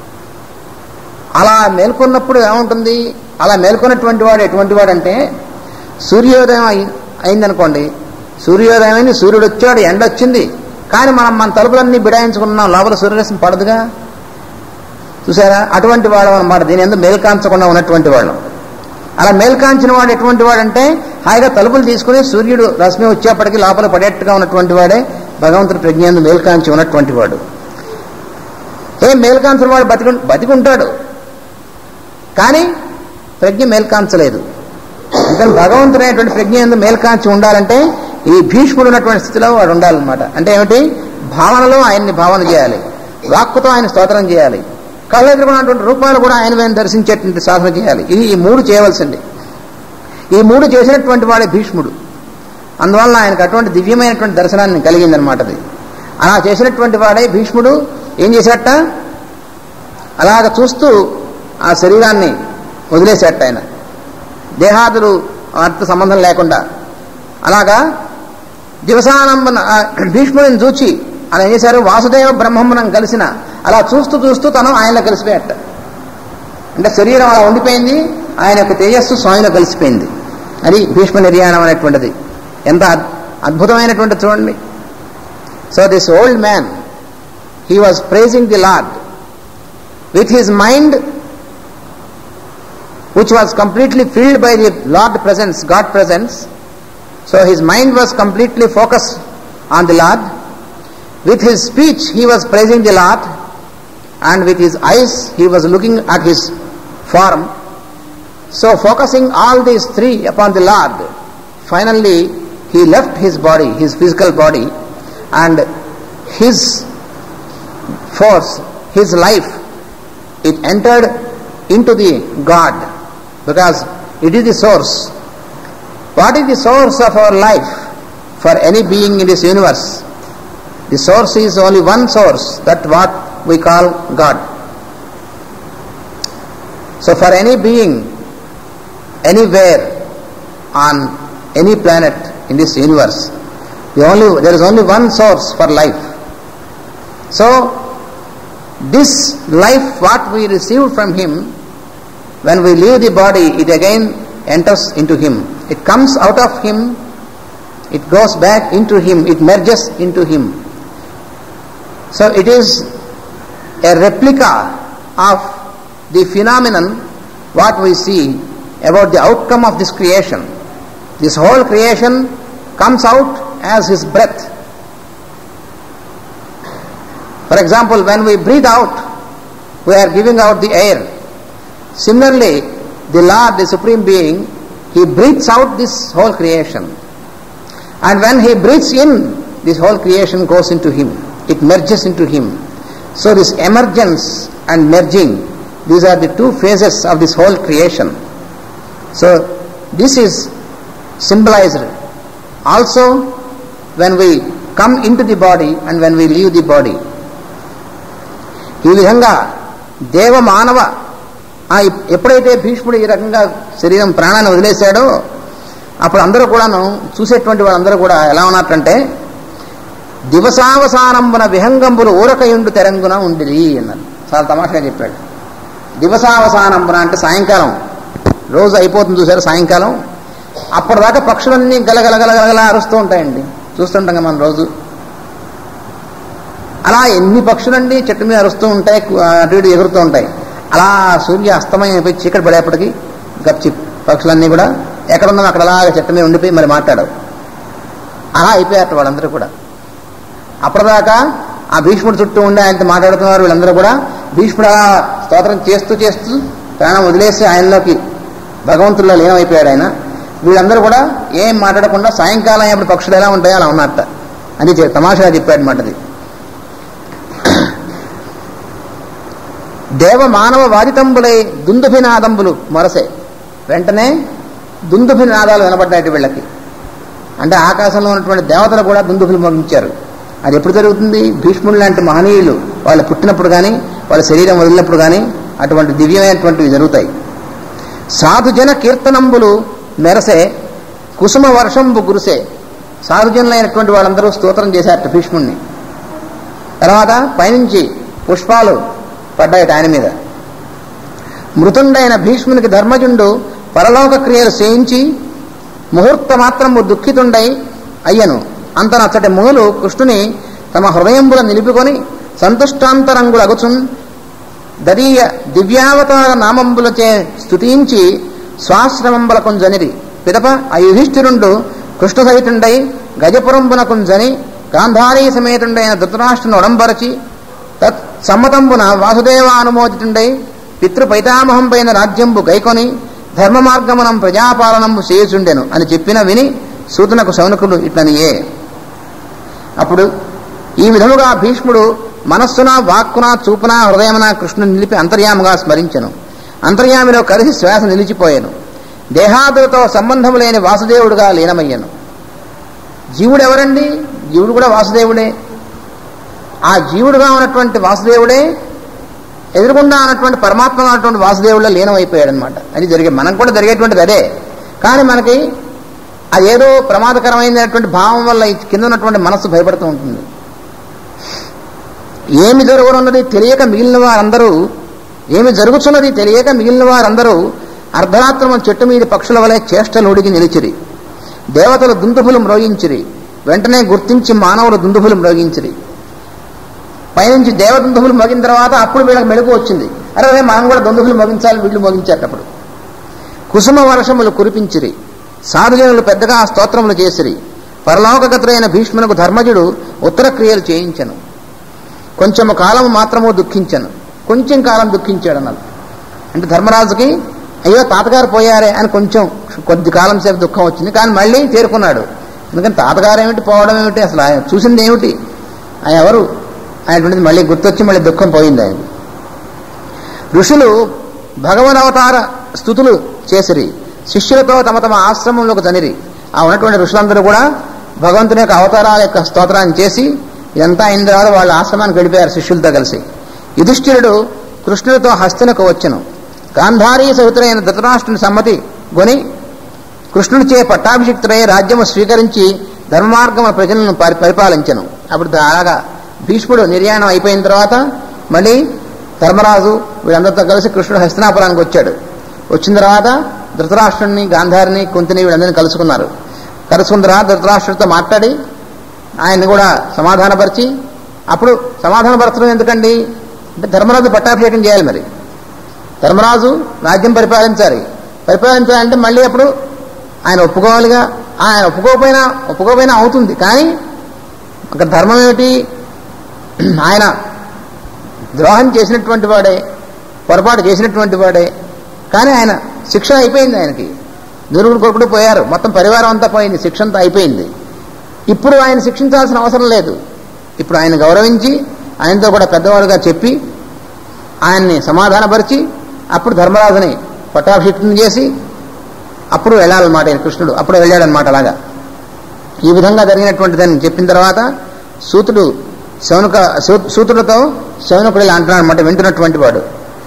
అలా మేల్కొన్నప్పుడు ఏముంటుంది? అలా మేల్కొన్నటువంటి వాడు ఎటువంటి వాడంటే, సూర్యోదయం అయిందనుకోండి, సూర్యోదయం అయింది, సూర్యుడు వచ్చాడు, ఎండ వచ్చింది, కానీ మనం మన తలుపులన్నీ బిడాయించుకున్నాం, లోపల సూర్యరశ్మి పడదుగా. చూసారా? అటువంటి వాడు అన్నమాట. దీని ఎందుకు మేల్కాంచకుండా ఉన్నటువంటి వాళ్ళం. అలా మేల్కాంచిన వాడు ఎటువంటి వాడంటే, హాయిగా తలుపులు తీసుకుని సూర్యుడు రశ్మి వచ్చేప్పటికీ లోపల పడేట్టుగా ఉన్నటువంటి వాడే భగవంతుడి ప్రజ్ఞ మేల్కాంచి ఉన్నటువంటి వాడు. మేల్కాంచిన వాడు బతికుంటాడు, కానీ ప్రజ్ఞ మేల్కాంచలేదు. అందుకని భగవంతుడైనటువంటి ప్రజ్ఞ ఎందుకు మేల్కాంచి ఉండాలంటే ఈ భీష్ముడు ఉన్నటువంటి స్థితిలో వాడు ఉండాలన్నమాట. అంటే ఏమిటి? భావనలో ఆయన్ని భావన చేయాలి, వాక్కుతో ఆయన స్తోత్రం చేయాలి, కళ్ళెదురుకున్నటువంటి రూపాలు కూడా ఆయన దర్శించేటువంటి సాధన చేయాలి. ఇది ఈ 3 చేయవలసింది. ఈ 3 చేసినటువంటి వాడే భీష్ముడు. అందువల్ల ఆయనకు అటువంటి దివ్యమైనటువంటి దర్శనాన్ని కలిగిందనమాట. అది అలా చేసినటువంటి వాడే భీష్ముడు. ఏం చేశాట? అలాగ చూస్తూ ఆ శరీరాన్ని వదిలేశాట. ఆయన దేహాదులు వాటితో సంబంధం లేకుండా. అలాగా దివసానంబన భీష్ముడిని చూచి ఆయన ఏం చేశారు, వాసుదేవ బ్రహ్మమునం కలిసిన అలా చూస్తూ చూస్తూ తను ఆయనలో కలిసిపోయాట. అంటే శరీరం అలా ఉండిపోయింది, ఆయన యొక్క తేజస్సు స్వామిలో కలిసిపోయింది. అది భీష్మ నిర్యాణం అనేటువంటిది. ఎంత అద్భుతమైనటువంటి చూడండి. So this old man, he was praising the Lord with his mind, which was completely filled by the Lord presence, God presence. So his mind was completely focused on the Lord. With his speech he was praising the Lord, and with his eyes he was looking at his form. So focusing all these three upon the Lord, finally he left his body, his physical body, and his force, his life, it entered into the God, because it is the source. What is the source of our life for any being in this universe? The source is only one source, that what we call God. So for any being, anywhere on any planet in this universe, there is only one source for life. So this life what we received from him, when we leave the body, it again enters into him. It comes out of him, it goes back into him, it merges into him. So it is a replica of the phenomenon what we see about the outcome of this creation. This whole creation comes out as his breath. For example, when we breathe out, we are giving out the air. Similarly, the Lord, the Supreme Being, he breathes out this whole creation. And when he breathes in, this whole creation goes into him. It merges into him. So this emergence and merging, these are the two phases of this whole creation. So this is symbolized also when we come into the body and when we leave the body. ఈ విధంగా దేవ మానవ ఎప్పుడైతే భీష్ముడు ఈ రకంగా శరీరం ప్రాణాన్ని వదిలేశాడో అప్పుడు అందరూ కూడాను చూసేటువంటి వాళ్ళందరూ కూడా ఎలా ఉన్నట్టంటే దివసావసానంబున విహంగంబులు ఊరకయుండు తెరంగున ఉండిరి అన్నారు. చాలా తమాషగా చెప్పాడు. దివసావసానంబున అంటే సాయంకాలం, రోజు అయిపోతుంది చూసారు సాయంకాలం, అప్పటిదాకా పక్షులన్నీ గలగలగలగల అరుస్తూ ఉంటాయండి, చూస్తుంటాం కదా మనం రోజు. అలా ఎన్ని పక్షులండి చెట్టు మీద అరుస్తూ ఉంటాయి, అటు ఇటు ఎగురుతూ ఉంటాయి. అలా సూర్య అస్తమయం అయిపోయి చీకటి పడేపటికి గప్చి పక్షులన్నీ కూడా ఎక్కడున్నా అక్కడ అలాగే చెట్టు మీద ఉండిపోయి మరి మాట్లాడవు. అలా అయిపోయారట వాళ్ళందరూ కూడా. అప్పటిదాకా ఆ భీష్ముడు చుట్టూ ఉండి ఆయనతో మాట్లాడుతున్నారు వీళ్ళందరూ కూడా. భీష్ముడు అలా స్తోత్రం చేస్తూ చేస్తూ ప్రాణం వదిలేసి ఆయనలోకి భగవంతుల్లో లీనమైపోయాడు ఆయన. వీళ్ళందరూ కూడా ఏం మాట్లాడకుండా సాయంకాలం ఎప్పుడు పక్షులు ఎలా ఉంటాయో అలా ఉన్నట్ట అని తమాషగా చెప్పాడు అన్నమాట. అది దేవ మానవ వాదితంబులై దుందుభినాదంబులు మొరసే. వెంటనే దుందుభినాదాలు వినబడ్డాయి వీళ్ళకి. అంటే ఆకాశంలో ఉన్నటువంటి దేవతలు కూడా దుందుభిలు మోగించారు. అది ఎప్పుడు జరుగుతుంది? భీష్ముడు లాంటి మహనీయులు వాళ్ళు పుట్టినప్పుడు కానీ వాళ్ళ శరీరం వదిలినప్పుడు కానీ అటువంటి దివ్యమైనటువంటివి జరుగుతాయి. సాధుజన కీర్తనంబులు మెరసే కుసుమ వర్షంబు గురిసే. సాధుజనులైనటువంటి వాళ్ళందరూ స్తోత్రం చేశారట భీష్ముడిని. తర్వాత పైనుంచి పుష్పాలు పడ్డాయట ఆయన మీద. మృతుండైన భీష్మునికి ధర్మజుండు పరలోక క్రియలు చేయించి ముహూర్త మాత్రము దుఃఖితుండై అయ్యను. అంత నచ్చటి మునులు కృష్ణుని తమ హృదయంబుల నిలుపుకొని సంతుష్టాంతరంగులగుచున్ దరీయ దివ్యావతార నామంబులచే స్తుతించి స్వాశ్రమంబులకుంజనిరి. పిదప ఆ యుధిష్ఠిరుండు కృష్ణ సహితుండై గజపురంబునకుంజని గాంధారీ సమేతుండైన ధృతరాష్ట్రుని ఒడంబరచి తత్ సమ్మతంబున వాసుదేవానుమోదితుండై పితృపైతామహం పైన రాజ్యంబు గైకొని ధర్మ మార్గమునం ప్రజాపాలనంబు చేయుచుండెను అని చెప్పిన విని సూతునకు శౌనకుడు ఇట్లనియే. అప్పుడు ఈ విధముగా భీష్ముడు మనస్సున వాక్కున చూపున హృదయమున కృష్ణుని నిలిపి అంతర్యాముగా స్మరించెను. అంతర్యామిలో కలిసి శ్వాస నిలిచిపోయాను. దేహాదులతో సంబంధము లేని వాసుదేవుడుగా లీనమయ్యాను. జీవుడు ఎవరండి? జీవుడు కూడా వాసుదేవుడే. ఆ జీవుడుగా ఉన్నటువంటి వాసుదేవుడే ఎదురుగుండా ఉన్నటువంటి పరమాత్మ ఉన్నటువంటి వాసుదేవుడిలో లీనమైపోయాడు అనమాట. అది మనం కూడా జరిగేటువంటిది అదే. కానీ మనకి అదేదో ప్రమాదకరమైనటువంటి భావం వల్ల కింద ఉన్నటువంటి మనస్సు భయపడుతూ ఉంటుంది. ఏమి జరుగుతున్నది తెలియక మిగిలిన వారందరూ ఏమి జరుగుతున్నది తెలియక మిగిలిన వారందరూ అర్ధరాత్రమ చెట్టు మీద పక్షుల వలె చేష్టలు ఉడిగి నిలిచిరి. దేవతలు దుందుభులు మ్రోగించిరి. వెంటనే గుర్తించి మానవులు దుందుభులు మ్రోగించిరి. పైనుంచి దేవదుందుభులు మోగిన తర్వాత అప్పుడు వీళ్ళకి మెడుగు వచ్చింది. అరే మనం కూడా దుందుభులు మోగించాలి, వీళ్ళు మోగించేటప్పుడు కుసుమ వర్షములు కురిపించిరి. సాధుజనులు పెద్దగా స్తోత్రములు చేసిరి. పరలోకగతుడైన భీష్మునకు ధర్మజుడు ఉత్తర క్రియలు చేయించను. కొంచెము కాలము మాత్రము దుఃఖించను. కొంచెం కాలం దుఃఖించాడు అన్నారు. అంటే ధర్మరాజుకి అయ్యో తాతగారు పోయారే అని కొంచెం కొద్ది కాలం సేపు దుఃఖం వచ్చింది. కానీ మళ్ళీ తేరుకున్నాడు. ఎందుకంటే తాతగారు ఏమిటి, పోవడం ఏమిటి, అసలు ఆయన చూసింది ఏమిటి, ఆయన ఎవరు అనేటువంటిది మళ్ళీ గుర్తొచ్చి మళ్ళీ దుఃఖం పోయింది ఆయన. ఋషులు భగవదవతార స్తుతులు చేసిరి. శిష్యులతో తమ తమ ఆశ్రమంలోకి తనిరి. ఆ ఉన్నటువంటి ఋషులందరూ కూడా భగవంతుని యొక్క అవతారాల యొక్క స్తోత్రాన్ని చేసి ఇదంతా అయిన తర్వాత వాళ్ళ ఆశ్రమానికి గడిపారు శిష్యులతో కలిసి. యుధిష్ఠిరుడు కృష్ణుడితో హస్తినకు వచ్చెను. గాంధారీ సహితుడైన ధృతరాష్ట్రుని సమ్మతి గొని కృష్ణుడిచే పట్టాభిషిక్తుడై రాజ్యము స్వీకరించి ధర్మమార్గముల ప్రజలను పరిపాలించెను. అప్పుడు అలాగా భీష్ముడు నిర్యాణం అయిపోయిన తర్వాత మళ్ళీ ధర్మరాజు వీళ్ళందరితో కలిసి కృష్ణుడు హస్తినాపురానికి వచ్చాడు. వచ్చిన తర్వాత ధృతరాష్ట్రుడిని, గాంధారిని, కుంతిని వీళ్ళందరినీ కలుసుకున్న తర్వాత ధృతరాష్ట్రుడితో మాట్లాడి ఆయన్ని కూడా సమాధానపరిచి, అప్పుడు సమాధానపరచడం ఎందుకండి అంటే ధర్మరాజు పట్టాభిషేకం చేయాలి. మరి ధర్మరాజు రాజ్యం పరిపాలించాలంటే మళ్ళీ అప్పుడు ఆయన ఒప్పుకోవాలిగా. ఆయన ఒప్పుకోకపోయినా అవుతుంది. కానీ అక్కడ ధర్మం ఏమిటి, ఆయన ద్రోహం చేసినటువంటి వాడే, పొరపాటు చేసినటువంటి వాడే. కానీ ఆయన శిక్ష అయిపోయింది. ఆయనకి నూరుగురు కొడుకుడు పోయారు, మొత్తం పరివారం అంతా పోయింది, శిక్ష అంతా అయిపోయింది. ఇప్పుడు ఆయన శిక్షించాల్సిన అవసరం లేదు. ఇప్పుడు ఆయన గౌరవించి ఆయనతో కూడా పెద్దవాడుగా చెప్పి ఆయన్ని సమాధానపరిచి అప్పుడు ధర్మరాజుని పట్టాభిషిక్తుని చేసి అప్పుడు వెళ్ళాలన్నమాట. ఆయన కృష్ణుడు అప్పుడు వెళ్ళాడనమాట. అలాగా ఈ విధంగా జరిగినటువంటిదని చెప్పిన తర్వాత సూతుడితో శౌనకుడు ఇలా అంటున్నాడు అనమాట, వింటున్నటువంటి వాడు.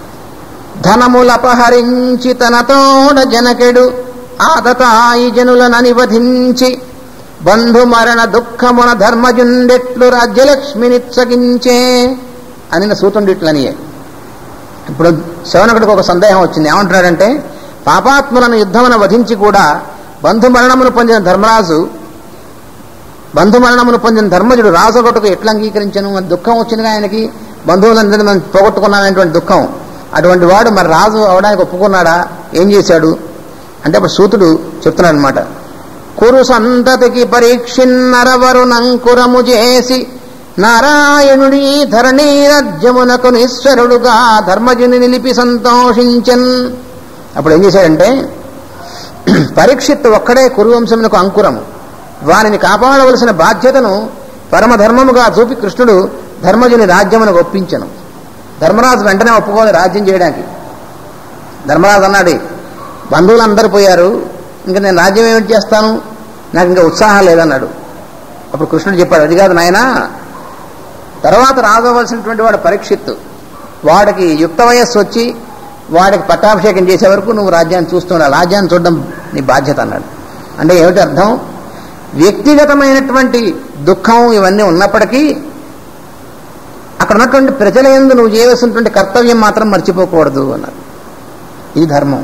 ధనములపహరించి తనతోడ జనకెడు ఆతతాయి జనులను వధించి బంధు మరణ దుఃఖమున ధర్మజుండెట్లు రాజ్యలక్ష్మినిచ్చగించే అని సూతుండిట్లనియే. ఇప్పుడు శౌనకుడికి ఒక సందేహం వచ్చింది. ఏమంటున్నాడంటే, పాపాత్ములను యుద్ధమున వధించి కూడా బంధుమరణమును పొందిన ధర్మజుడు రాజొకటకు ఎట్లా అంగీకరించను? దుఃఖం వచ్చినగా ఆయనకి, బంధువులందరినీ మనం పోగొట్టుకున్నామనేటువంటి దుఃఖం. అటువంటి వాడు మరి రాజు అవడానికి ఒప్పుకున్నాడా? ఏం చేశాడు అంటే అప్పుడు సూతుడు చెప్తున్నాడు అనమాట. కురు సంతతికి పరీక్షిన్నరవరునంకురము చేసి నారాయణుడి ధరణీ రాజ్యమునకు ఈశ్వరుడుగా ధర్మజుని నిలిపి సంతోషించన్. అప్పుడు ఏం చేశాడంటే, పరీక్షిత్తు ఒక్కడే కురువంశమునకు అంకురము, వారిని కాపాడవలసిన బాధ్యతను పరమధర్మముగా చూపి కృష్ణుడు ధర్మజుని రాజ్యమునకు ఒప్పించను. ధర్మరాజు వెంటనే ఒప్పుకోవాలి రాజ్యం చేయడానికి. ధర్మరాజు అన్నాడు, బంధువులందరూ పోయారు, ఇంకా నేను రాజ్యం ఏమిటి చేస్తాను, నాకు ఇంకా ఉత్సాహం లేదన్నాడు. అప్పుడు కృష్ణుడు చెప్పాడు, అది కాదు నాయనా, తర్వాత రాజవలసినటువంటి వాడు పరీక్షిత్తు, వాడికి యుక్త వయస్సు వచ్చి వాడికి పట్టాభిషేకం చేసే వరకు నువ్వు రాజ్యాన్ని చూస్తున్నావు, రాజ్యాన్ని చూడడం నీ బాధ్యత అన్నాడు. అంటే ఏమిటి అర్థం? వ్యక్తిగతమైనటువంటి దుఃఖం ఇవన్నీ ఉన్నప్పటికీ అక్కడ ఉన్నటువంటి ప్రజల యందు నువ్వు చేయవలసినటువంటి కర్తవ్యం మాత్రం మర్చిపోకూడదు అన్నారు. ఇది ధర్మం.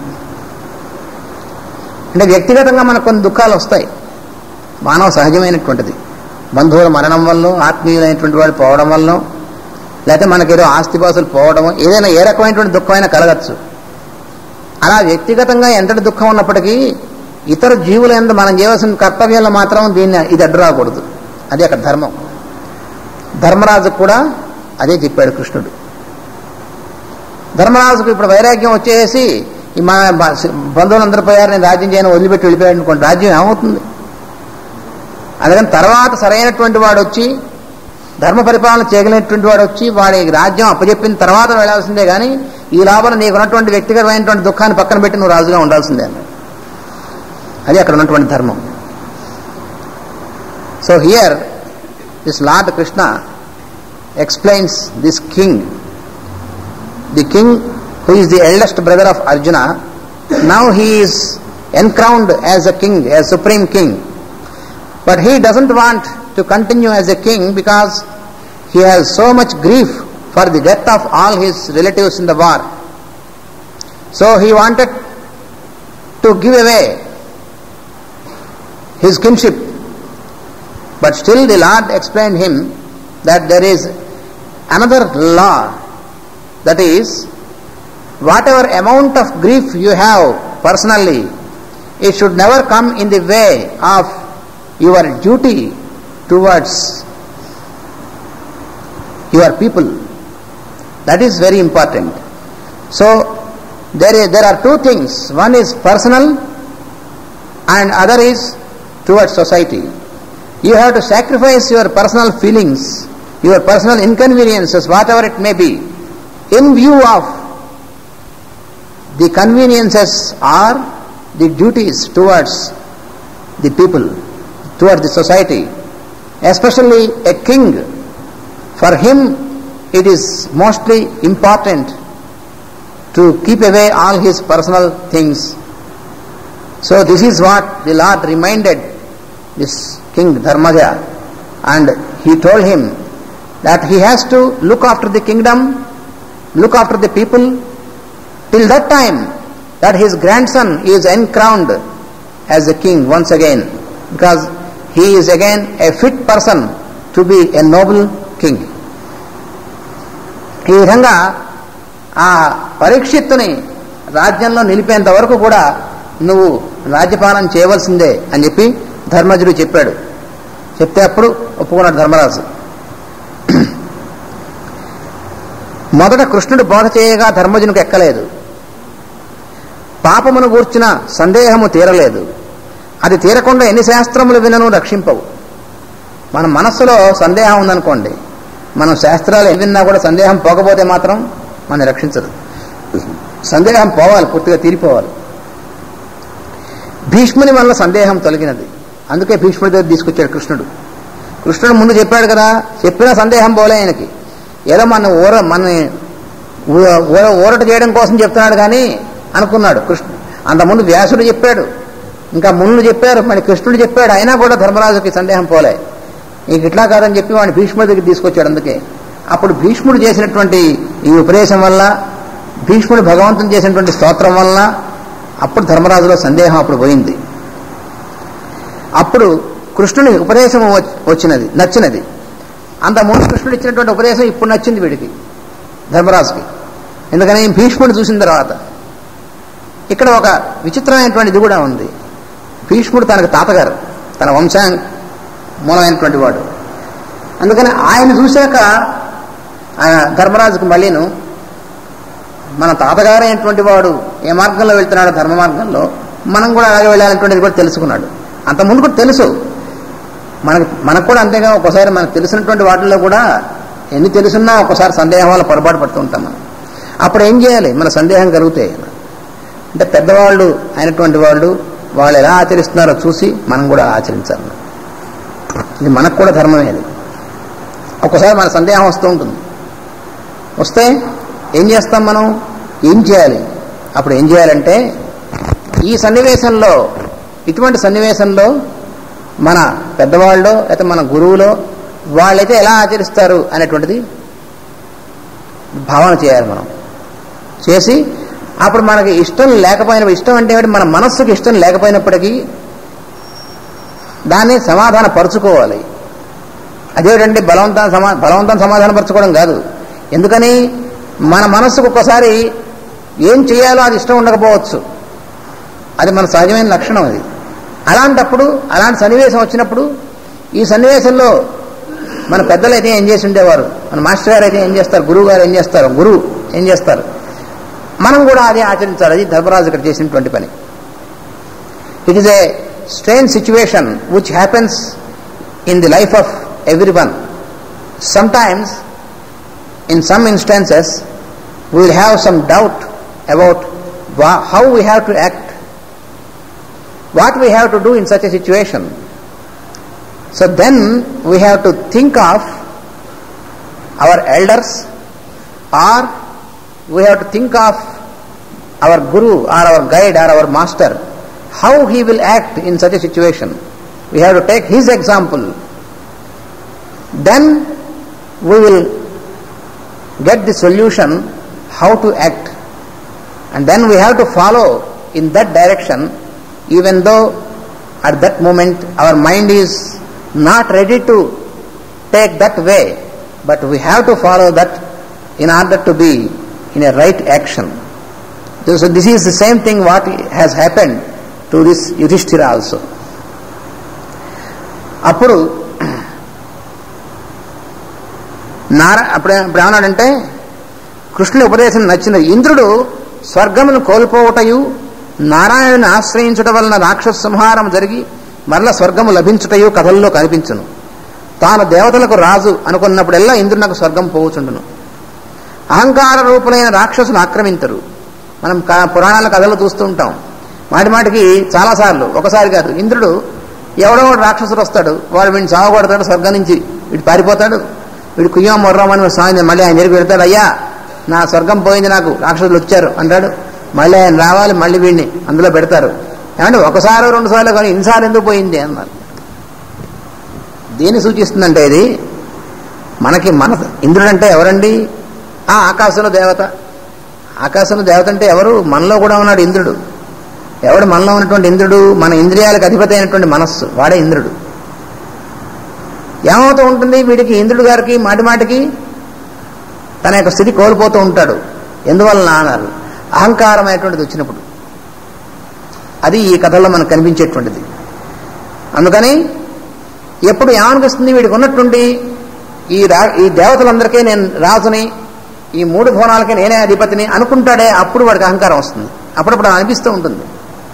అంటే వ్యక్తిగతంగా మనకు కొన్ని దుఃఖాలు వస్తాయి, మానవ సహజమైనటువంటిది. బంధువుల మరణం వల్ల, ఆత్మీయులైనటువంటి వాళ్ళు పోవడం వల్ల, లేకపోతే మనకేదో ఆస్తిపాసులు పోవడమో, ఏదైనా ఏ రకమైనటువంటి దుఃఖమైనా కలగచ్చు. అలా వ్యక్తిగతంగా ఎంతటి దుఃఖం ఉన్నప్పటికీ ఇతర జీవుల యందు మనం చేయవలసిన కర్తవ్యాలు మాత్రం ఇది అడ్డు రాకూడదు. అది అక్కడ ధర్మం. ధర్మరాజుకు కూడా అదే చెప్పాడు కృష్ణుడు. ధర్మరాజుకు ఇప్పుడు వైరాగ్యం వచ్చేసి మా బంధువులందరూ పోయారు, నేను రాజ్యం చేయను వదిలిపెట్టి వెళ్ళిపోయాడు అనుకోండి, రాజ్యం ఏమవుతుంది? అందుకని తర్వాత సరైనటువంటి వాడు వచ్చి, ధర్మ పరిపాలన చేయగలిగినటువంటి వాడు వచ్చి వాడి రాజ్యం అప్పచెప్పిన తర్వాత వెళ్లాల్సిందే. కానీ ఈ లోపల నీకున్నటువంటి వ్యక్తిగతమైనటువంటి దుఃఖాన్ని పక్కన పెట్టి నువ్వు రాజుగా ఉండాల్సిందే అన్నాడు. అది అక్కడ ఉన్నటువంటి ధర్మం. So here this lord Krishna explains this king, the king who is the eldest brother of Arjuna. Now he is enthroned as a king, as supreme king. But he doesn't want to continue as a king because he has so much grief for the death of all his relatives in the war. So he wanted to give away his kingship. But still the Lord explained him that there is another law, that is, whatever amount of grief you have personally, it should never come in the way of your duty towards your people. That is very important. So there are two things. One is personal and other is towards society. You have to sacrifice your personal feelings, your personal inconveniences, whatever it may be, in view of the conveniences or the duties towards the people, towards the society. Especially a king, for him it is mostly important to keep away all his personal things. So this is what the Lord reminded this king Dharmaja, and he told him that he has to look after the kingdom, look after the people till that time that his grandson is encrowned as a king once again, because he is again a fit person to be a noble king. ఈ విధంగా ఆ పరీక్షిత్తుని రాజ్యంలో నిలిపేంత వరకు కూడా నువ్వు రాజ్యపాలన చేయవలసిందే అని చెప్పి ధర్మజుడు చెప్పాడు. చెప్తే అప్పుడు ఒప్పుకున్నాడు ధర్మరాజు. మొదట కృష్ణుడు బోధ చేయగా ధర్మజునికి ఎక్కలేదు. పాపమును గూర్చిన సందేహము తీరలేదు. అది తీరకుండా ఎన్ని శాస్త్రములు వినను రక్షింపవు. మన మనస్సులో సందేహం ఉందనుకోండి, మనం శాస్త్రాలు విన్నా కూడా సందేహం పోకపోతే మాత్రం మనం రక్షించదు. సందేహం పోవాలి, పూర్తిగా తీరిపోవాలి. భీష్ముని వల్ల సందేహం తొలగినది. అందుకే భీష్ముడి దగ్గర తీసుకొచ్చాడు కృష్ణుడు. కృష్ణుడు ముందు చెప్పాడు కదా, చెప్పినా సందేహం పోలే ఆయనకి. ఏదో మన ఊరట చేయడం కోసం చెప్తున్నాడు కానీ అనుకున్నాడు కృష్ణుడు. అంతకుముందు వ్యాసుడు చెప్పాడు, ఇంకా మునులు చెప్పారు, మరి కృష్ణుడు చెప్పాడు, అయినా కూడా ధర్మరాజుకి సందేహం పోలే. ఇంక ఇట్లా కాదని చెప్పి వాడిని భీష్ముడి దగ్గర తీసుకొచ్చాడు. అందుకే అప్పుడు భీష్ముడు చేసినటువంటి ఈ ఉపదేశం వల్ల, భీష్ముడు భగవంతుని చేసినటువంటి స్తోత్రం వల్ల అప్పుడు ధర్మరాజులో సందేహం అప్పుడు పోయింది. అప్పుడు కృష్ణుని ఉపదేశం వచ్చినది, నచ్చినది. అంతకుముందు కృష్ణుడు ఇచ్చినటువంటి ఉపదేశం ఇప్పుడు నచ్చింది వీడికి, ధర్మరాజుకి. ఎందుకని భీష్ముడు చూసిన తర్వాత. ఇక్కడ ఒక విచిత్రమైనటువంటి ఇది కూడా ఉంది. భీష్ముడు తనకు తాతగారు, తన వంశాంగ మూలమైనటువంటి వాడు. అందుకని ఆయన చూశాక ధర్మరాజుకు మళ్ళీను మన తాతగారైనటువంటి వాడు ఏ మార్గంలో వెళ్తున్నాడో ధర్మ మార్గంలో, మనం కూడా అలాగే వెళ్ళాలనేటువంటిది కూడా తెలుసుకున్నాడు. అంతకుముందు కూడా తెలుసు మనకు కూడా అంతేగా. ఒకసారి మనకు తెలిసినటువంటి వాటిల్లో కూడా ఎన్ని తెలుసున్నా ఒకసారి సందేహం వల్ల పొరపాటు పడుతూ ఉంటాం మనం. అప్పుడు ఏం చేయాలి? మన సందేహం కలిగితే అంటే పెద్దవాళ్ళు అయినటువంటి వాళ్ళు ఎలా ఆచరిస్తున్నారో చూసి మనం కూడా ఆచరించాలి. ఇది మనకు కూడా ధర్మమే. అది ఒక్కసారి మన సందేహం వస్తూ ఉంటుంది. వస్తే ఏం చేస్తాం మనం? ఏం చేయాలి? అప్పుడు ఏం చేయాలంటే, ఈ సన్నివేశంలో, ఇటువంటి సన్నివేశంలో మన పెద్దవాళ్ళు లేకపోతే మన గురువులో వాళ్ళైతే ఎలా ఆచరిస్తారు అనేటువంటిది భావన చేయాలి మనం. చేసి అప్పుడు మనకి ఇష్టం లేకపోయిన, ఇష్టం అంటే మన మనస్సుకి ఇష్టం లేకపోయినప్పటికీ దాన్ని సమాధాన పరుచుకోవాలి. అదేంటంటే బలవంతం సమాధాన పరచుకోవడం కాదు. ఎందుకని మన మనస్సుకు ఒక్కసారి ఏం చేయాలో అది ఇష్టం ఉండకపోవచ్చు. అది మన సహజమైన లక్షణం. అది అలాంటప్పుడు, అలాంటి సన్నివేశం వచ్చినప్పుడు, ఈ సన్నివేశంలో మన పెద్దలు అయితే ఏం చేసి ఉండేవారు, మన మాస్టర్ గారు అయితే ఏం చేస్తారు, గురువు గారు ఏం చేస్తారు, గురువు ఏం చేస్తారు, మనం కూడా అదే ఆచరించాలి. అది ధర్మరాజు ఇక్కడ చేసినటువంటి పని. It is a strange situation which happens in the life of everyone. Sometimes, in some instances, we will have some doubt about how we have to act, what we have to do in such a situation. So then we have to think of our elders, or we have to think of our guru or our guide or our master how he will act in such a situation. We have to take his example. Then we will get the solution how to act. And then we have to follow in that direction, even though at that moment our mind is not ready to take that way, but we have to follow that in order to be in a right action. So this is the same thing what has happened to this Yudhishthira also. అప్పుడు ఏమన్నాడంటే కృష్ణుని ఉపదేశం నచ్చిన ఇంద్రుడు స్వర్గమును కోల్పోవటయు నారాయణుని ఆశ్రయించుట వలన రాక్షస సంహారం జరిగి మరల స్వర్గము లభించుటయు కథల్లో కనిపించును. తాను దేవతలకు రాజు అనుకున్నప్పుడెల్లా ఇంద్రునకు స్వర్గం పోవచుండును. అహంకార రూపులైన రాక్షసులు ఆక్రమించరు. మనం పురాణాల కథలు చూస్తూ ఉంటాం. మాటికి చాలాసార్లు, ఒకసారి కాదు, ఇంద్రుడు ఎవడో రాక్షసుడు వస్తాడు, వాడు వీడిని చావగొడతాడు, స్వర్గం నుంచి వీడు పారిపోతాడు, వీడు కుయ్యం మొర్రమని స్వామి మళ్ళీ ఆయన దగ్గరికి పెడతాడు, అయ్యా నా స్వర్గం పోయింది, నాకు రాక్షసులు వచ్చారు అంటాడు. మళ్ళీ ఆయన రావాలి, మళ్ళీ వీడిని అందులో పెడతారు. ఏమంటే ఒకసారి 2 సార్లు కానీ ఇన్నిసార్లు ఎందుకు పోయింది అన్నారు. దేన్ని సూచిస్తుందంటే ఇది మనకి ఇంద్రుడు అంటే ఎవరండి? ఆకాశంలో దేవత. ఆకాశంలో దేవత అంటే ఎవరు? మనలో కూడా ఉన్నాడు ఇంద్రుడు. ఎవడు మనలో ఉన్నటువంటి ఇంద్రుడు? మన ఇంద్రియాలకు అధిపతి అయినటువంటి మనస్సు, వాడే ఇంద్రుడు. ఏమవుతూ ఉంటుంది వీడికి, ఇంద్రుడు గారికి మాటికి తన యొక్క స్థితి కోల్పోతూ ఉంటాడు. ఎందువలన అన్నారు, అహంకారమైనటువంటిది వచ్చినప్పుడు. అది ఈ కథల్లో మనకు కనిపించేటువంటిది. అందుకని ఎప్పుడు ఏమనిపిస్తుంది, వీడికి ఉన్నటువంటి ఈ దేవతలందరికీ నేను రాజుని, ఈ 3 భువనాలకి నేనే అధిపతిని అనుకుంటాడే, అప్పుడు వాడికి అహంకారం వస్తుంది. అప్పుడప్పుడు అనిపిస్తూ ఉంటుంది.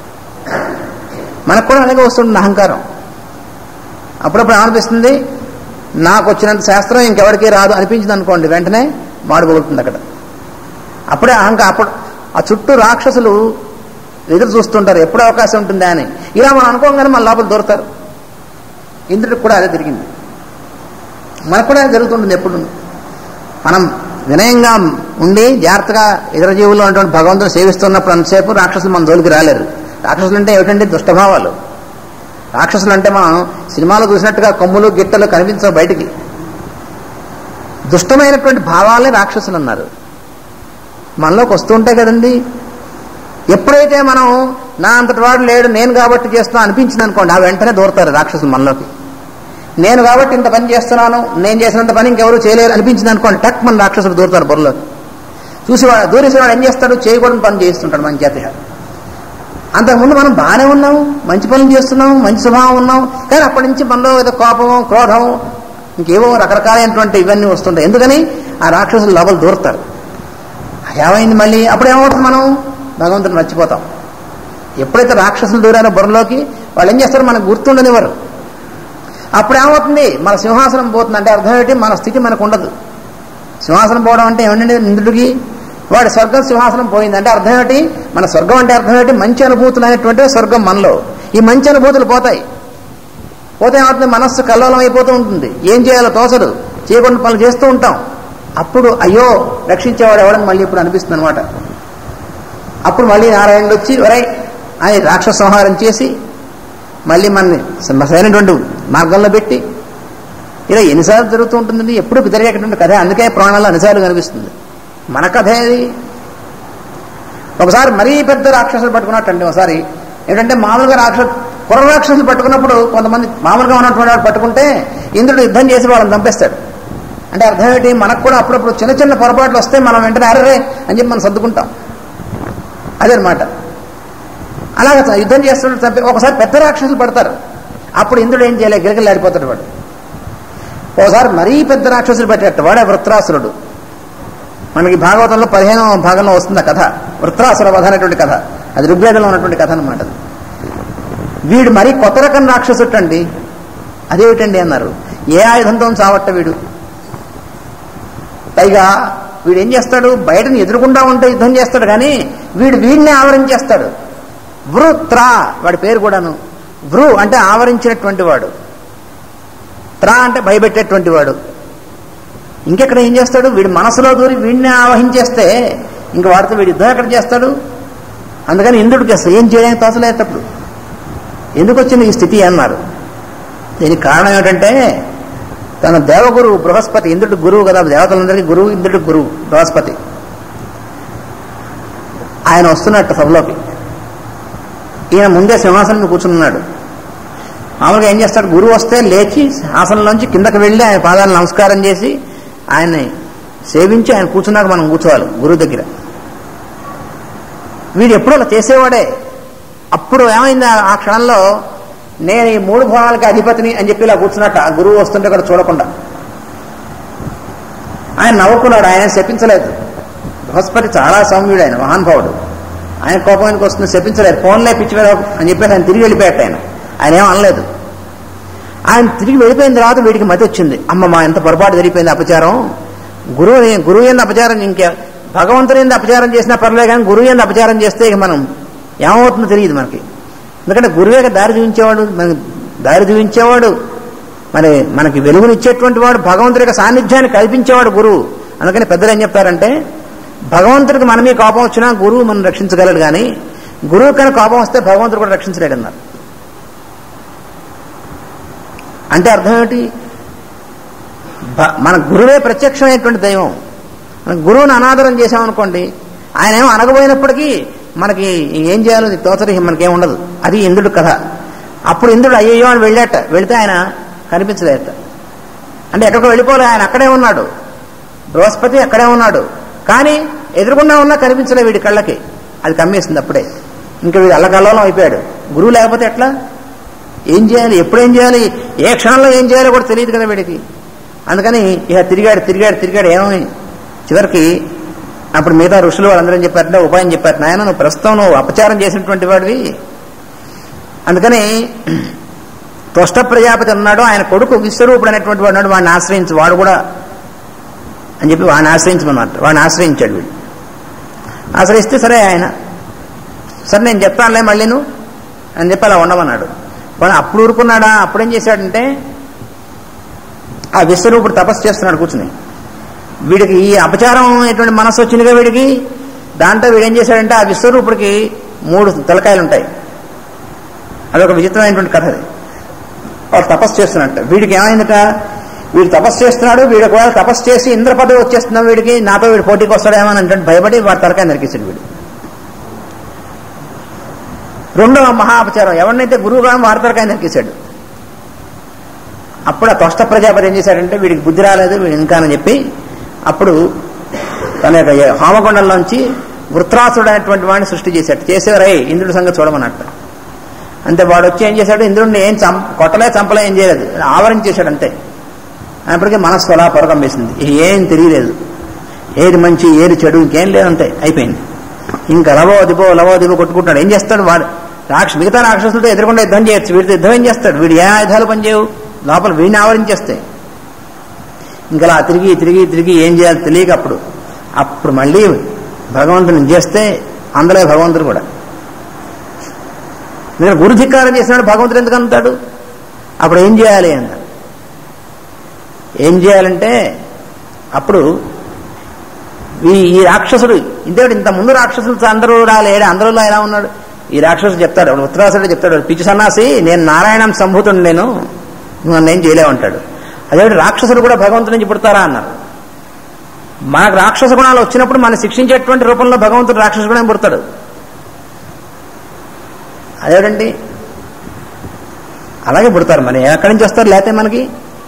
మనకు కూడా అలాగే వస్తుంది అహంకారం. అప్పుడప్పుడు ఏమనిపిస్తుంది, నాకు వచ్చినంత శాస్త్రం ఇంకెవరికి రాదు అనిపించింది అనుకోండి, వెంటనే మాడిపోతుంది అక్కడ. అప్పుడే అప్పుడు ఆ చుట్టూ రాక్షసులు ఎదురు చూస్తుంటారు, ఎప్పుడు అవకాశం ఉంటుందా అని. ఇలా మనం అనుకోగానే మన లోపల దొరుకుతారు. ఇంద్రుడికి కూడా అదే జరిగింది. మనకు కూడా జరుగుతుంటుంది. ఎప్పుడు మనం వినయంగా ఉండి జాగ్రత్తగా ఇతర జీవుల్లో ఉన్నటువంటి భగవంతుని సేవిస్తున్నప్పుడు అంతసేపు రాక్షసులు మన జోలికి రాలేరు. రాక్షసులు అంటే ఏమిటండి? దుష్టభావాలు. రాక్షసులు అంటే మనం సినిమాలో చూసినట్టుగా కొమ్ములు గిట్టలు కనిపించవు బయటికి. దుష్టమైనటువంటి భావాలే రాక్షసులు అన్నారు. మనలోకి వస్తూ ఉంటాయి కదండి. ఎప్పుడైతే మనం నా అంతటి వాడు లేడు, నేను కాబట్టి చేస్తున్నా అనిపించింది అనుకోండి, ఆ వెంటనే దూరతారు రాక్షసులు మనలోకి. నేను కాబట్టి ఇంత పని చేస్తున్నాను, నేను చేసినంత పని ఇంకెవరు చేయలేరు అనిపించింది అనుకోండి, టక్ మన రాక్షసులు దూరతారు బుర్రలోకి. దూరేసేవాడు ఏం చేస్తాడు? చేయకూడని పని చేస్తుంటాడు మన చేత. అంతకుముందు మనం బాగానే ఉన్నాం, మంచి పనులు చేస్తున్నాం, మంచి స్వభావం ఉన్నాం, కానీ అప్పటి నుంచి మనలో ఏదో కోపం, క్రోధం, ఇంకేవో రకరకాలైనటువంటి ఇవన్నీ వస్తుంటాయి. ఎందుకని? ఆ రాక్షసులు లోపల దూరతారు. ఏమైంది మళ్ళీ? అప్పుడు ఏమవుతుంది? మనం భగవంతుని మర్చిపోతాం. ఎప్పుడైతే రాక్షసులు దూరారో బుర్రలోకి, వాళ్ళు ఏం చేస్తారు? మనకు గుర్తుండనివ్వరు. అప్పుడు ఏమవుతుంది? మన సింహాసనం పోతుంది. అంటే అర్థం ఏంటి? మన స్థితి మనకు ఉండదు. సింహాసనం పోవడం అంటే ఏమండి? ఇంద్రుడికి వాడి స్వర్గం సింహాసనం పోయింది అంటే అర్థం ఏంటి? మన స్వర్గం అంటే అర్థం ఏంటి? మంచి అనుభూతులు అనేటువంటి స్వర్గం మనలో. ఈ మంచి అనుభూతులు పోతాయి. పోతే ఏమవుతుంది? మనస్సు కల్లోలం అయిపోతూ ఉంటుంది. ఏం చేయాలో తోచదు, చేయకుండా పనులు చేస్తూ ఉంటాం. అప్పుడు అయ్యో రక్షించేవాడు ఎవడని మళ్ళీ ఇప్పుడు అనిపిస్తుంది అనమాట. అప్పుడు మళ్ళీ నారాయణుడు వచ్చి ఒరై అని రాక్షస సంహారం చేసి మళ్ళీ మనని సరైనటువంటి మార్గంలో పెట్టి, ఇలా ఎన్నిసార్లు జరుగుతూ ఉంటుంది. ఎప్పుడు వ్యతిరేకటువంటి కథ. అందుకే పురాణాల్లో అన్నిసార్లు కనిపిస్తుంది. మన కథ ఏది? ఒకసారి మరీ పెద్ద రాక్షసులు పట్టుకున్నట్టండి. ఒకసారి ఏంటంటే మామూలుగా కుర్ర రాక్షసులు పట్టుకున్నప్పుడు కొంతమంది మామూలుగా ఉన్నటువంటి వాడు పట్టుకుంటే ఇంద్రుడు యుద్ధం చేసి వాళ్ళని చంపేస్తాడు. అంటే అర్థం ఏంటి? మనకు కూడా అప్పుడప్పుడు చిన్న చిన్న పొరపాట్లు వస్తే మనం వెంటనే అరే అని చెప్పి మనం సర్దుకుంటాం. అదనమాట. అలాగే యుద్ధం చేస్తున్నట్టు చంపి ఒకసారి పెద్ద రాక్షసులు పడతారు. అప్పుడు ఇంద్రుడు ఏం చేయలే, గిలగిలాడిపోతాడు వాడు. ఒకసారి మరీ పెద్ద రాక్షసులు పెట్టేట వాడే వృత్రాసురుడు. మనకి భాగవతంలో 15వ భాగంలో వస్తుంది ఆ కథ, వృత్రాసుర వధ అనేటువంటి కథ. అది ఋగ్వేదంలో ఉన్నటువంటి కథ అనమాట. వీడు మరీ కొత్త రకం రాక్షసుడు అండి. అదేమిటండి అన్నారు. ఏ ఆయుధంతో చావట్ట వీడు. పైగా వీడు ఏం చేస్తాడు? బయటని ఎదురుకుండా ఉంటే యుద్ధం చేస్తాడు, కానీ వీడిని ఆవరించేస్తాడు. వృత్రా వాడి పేరు కూడాను. వృ అంటే ఆవరించినటువంటి వాడు, త్రా అంటే భయపెట్టేటువంటి వాడు. ఇంకెక్కడ ఏం చేస్తాడు? వీడి మనసులో దూరి వీడిని ఆవహించేస్తే ఇంక వాడితో వీడి యుద్ధం ఎక్కడ చేస్తాడు? అందుకని ఇంద్రుడికి అసలు ఏం చేయడానికి తోచలేటప్పుడు ఎందుకు వచ్చింది ఈ స్థితి అన్నారు. దీనికి కారణం ఏమిటంటే తన దేవగురువు బృహస్పతి, ఇంద్రుడి గురువు కదా, దేవతలందరికీ గురువు, ఇంద్రుడికి గురువు బృహస్పతి. ఆయన వస్తున్నట్టు సభలోకి. ఈయన ముందే సింహాసనం కూర్చున్నాడు. మామూలుగా ఏం చేస్తాడు, గురువు వస్తే లేచి ఆసనంలోంచి కిందకి వెళ్ళి ఆయన పాదాలను నమస్కారం చేసి ఆయన్ని సేవించి ఆయన కూర్చున్నాక మనం కూర్చోవాలి గురువు దగ్గర. వీడు ఎప్పుడూ అలా చేసేవాడే. అప్పుడు ఏమైంది, ఆ క్షణంలో నేను ఈ 3 భువనాలకి అధిపతిని అని చెప్పి ఇలా కూర్చున్నట్ట ఆ గురువు వస్తుంటే కూడా చూడకుండా. ఆయన నవ్వుకున్నాడు, ఆయన శపించలేదు. బృహస్పతి చాలా సౌమ్యుడు, ఆయన మహానుభావుడు. ఆయన కోపం ఎందుకు వస్తుంది, శపించలేదు. ఫోన్లే పిచ్చి మీద అని చెప్పేసి ఆయన తిరిగి వెళ్ళిపోయాట. ఆయన ఏం అనలేదు. ఆయన తిరిగి వెళ్ళిపోయిన తర్వాత వీడికి మతి వచ్చింది, అమ్మమ్మ ఎంత పొరపాటు జరిగిపోయింది, అపచారం. గురువు ఎందు అపచారం, ఇంకే భగవంతుని ఎందు అపచారం చేసినా పర్లేదు, కానీ గురువు ఎందు అపచారం చేస్తే ఇక మనం ఏమవుతుందో తెలియదు మనకి. ఎందుకంటే గురువే దారి చూపించేవాడు, మనకి దారి చూపించేవాడు, మరి మనకి వెలుగునిచ్చేటువంటి వాడు, భగవంతుడి యొక్క సాన్నిధ్యాన్ని కల్పించేవాడు గురువు. అందుకని పెద్దలు ఏం చెప్తారంటే, భగవంతుడికి మన మీద కోపం వచ్చినా గురువు మనం రక్షించగలడు, కానీ గురువు కన్నా కోపం వస్తే భగవంతుడు కూడా రక్షించలేడు అన్నారు. అంటే అర్థం ఏమిటి, మన గురువే ప్రత్యక్షమైనటువంటి దైవం. మన గురువుని అనాదరం చేశామనుకోండి, ఆయన ఏమో అనకపోయినప్పటికీ మనకి ఏం చేయాలో తోచరి మనకేం ఉండదు. అది ఇంద్రుడి కథ. అప్పుడు ఇంద్రుడు అయ్యయ్యో అని వెళ్ళాట, వెళితే ఆయన కనిపించలేట. అంటే ఎక్కడికో వెళ్ళిపోలే, ఆయన అక్కడే ఉన్నాడు, బృహస్పతి అక్కడే ఉన్నాడు, కానీ ఎదురుకుండా ఉన్నా కనిపించలే వీడి కళ్ళకి. అది కమ్మేసింది అప్పుడే. ఇంకా వీడు అల్లకల్లోలం అయిపోయాడు. గురువు లేకపోతే ఎట్లా, ఏం చేయాలి, ఎప్పుడు ఏం చేయాలి, ఏ క్షణంలో ఏం చేయాలో కూడా తెలియదు కదా వీడికి. అందుకని ఇక తిరిగాడు ఏమని చివరికి అప్పుడు మిగతా ఋషులు వాళ్ళందరూ చెప్పారంటే ఉపాయం చెప్పారు, నాయన నువ్వు ప్రస్తుతం నువ్వు అపచారం చేసినటువంటి వాడివి, అందుకని త్వష్ట ప్రజాపతి ఉన్నాడు, ఆయన కొడుకు విశ్వరూపుడు అనేటువంటి వాడు ఉన్నాడు, వాడిని ఆశ్రయించు, వాడు కూడా అని చెప్పి వాడిని ఆశ్రయించమన్నమాట. వాడిని ఆశ్రయించాడు వీడు. ఆశ్రయిస్తే సరే ఆయన సరే నేను చెప్తానులే మళ్ళీ నువ్వు అని చెప్పి అలా ఉండమన్నాడు. వాడు అప్పుడు ఊరుకున్నాడా, అప్పుడేం చేశాడంటే ఆ విశ్వరూపుడు తపస్సు చేస్తున్నాడు కూర్చుని. వీడికి ఈ అపచారం అనేటువంటి మనస్సు వచ్చిందిగా వీడికి. దాంట్లో వీడేం చేశాడంటే ఆ విశ్వరూపుడికి 3 తలకాయలు ఉంటాయి. అదొక విచిత్రమైనటువంటి కథ. అది వాడు తపస్సు చేస్తున్నట్ట. వీడికి ఏమైందట, వీడు తపస్సు చేస్తున్నాడు, వీడు ఒకవేళ తపస్సు చేసి ఇంద్ర పదవి వచ్చేస్తున్నాడు వీడికి, నాతో వీడు పోటీకి వస్తాడేమో అని అంటే భయపడి వాడి తలకాయ నరికేశాడు వీడు. రెండవ మహా అపచారం, ఎవరినైతే గురువుగా వాడి తలకాయ నరికేశాడు. అప్పుడు ఆ త్వష్ట ప్రజాపతి ఏం చేశాడంటే, వీడికి బుద్ధి రాలేదు వీడు ఇంకానని చెప్పి అప్పుడు తన యొక్క హోమకొండంలోంచి వృత్రాసుడు అనేటువంటి వాడిని సృష్టి చేశాడు. చేసేవారై ఇంద్రుడి సంగతి చూడమన్నట్టు. అంతే వాడు వచ్చి ఏం చేశాడు, ఇంద్రుడిని ఏం కొట్టలే చంపలే ఏం చేయలేదు, ఆవరించేశాడు అంతే. అప్పటికే మనస్సు అలా పొరకం వేసింది, ఏం తెలియలేదు, ఏది మంచి ఏది చెడు ఇంకేం లేదంతే, అయిపోయింది. ఇంకా లవో దిబో కొట్టుకుంటాడు. ఏం చేస్తాడు వాడు, మిగతా రాక్షసులతో ఎదురుకుండా యుద్ధం చేయొచ్చు, వీడితో యుద్ధం ఏం చేస్తాడు, వీడు ఏ ఆయుధాలు పనిచేయవు, లోపల వీడిని ఆవరించేస్తే. ఇంకా అలా తిరిగి ఏం చేయాలి తెలియక అప్పుడు మళ్ళీ భగవంతుని చేస్తే అందులో భగవంతుడు కూడా నేను గురుధిక్కారం చేసినాడు, భగవంతుడు ఎందుకు అంటాడు. అప్పుడు ఏం చేయాలి అన్నాడు. ఏం చేయాలంటే అప్పుడు ఈ రాక్షసుడు ఇంత ముందు రాక్షసులు అందరూ రాలేడు, అందరిలో ఎలా ఉన్నాడు ఈ రాక్షసుడు చెప్తాడు, ఉత్తరాసుడు చెప్తాడు, పిచ్చి సన్నాసి నేను నారాయణం సంభూతుడు, నేను నువ్వు నన్ను ఏం చేయలేమంటాడు. అదే రాక్షసుడు కూడా భగవంతుడి నుంచి పుడతారా అన్నారు. మనకు రాక్షస గుణాలు వచ్చినప్పుడు మనం శిక్షించేటువంటి రూపంలో భగవంతుడు రాక్షస గుణం పుడతాడు. అదేంటి అలాగే పుడతారు. మరి ఎక్కడి నుంచి వస్తారు, లేకపోతే మనకి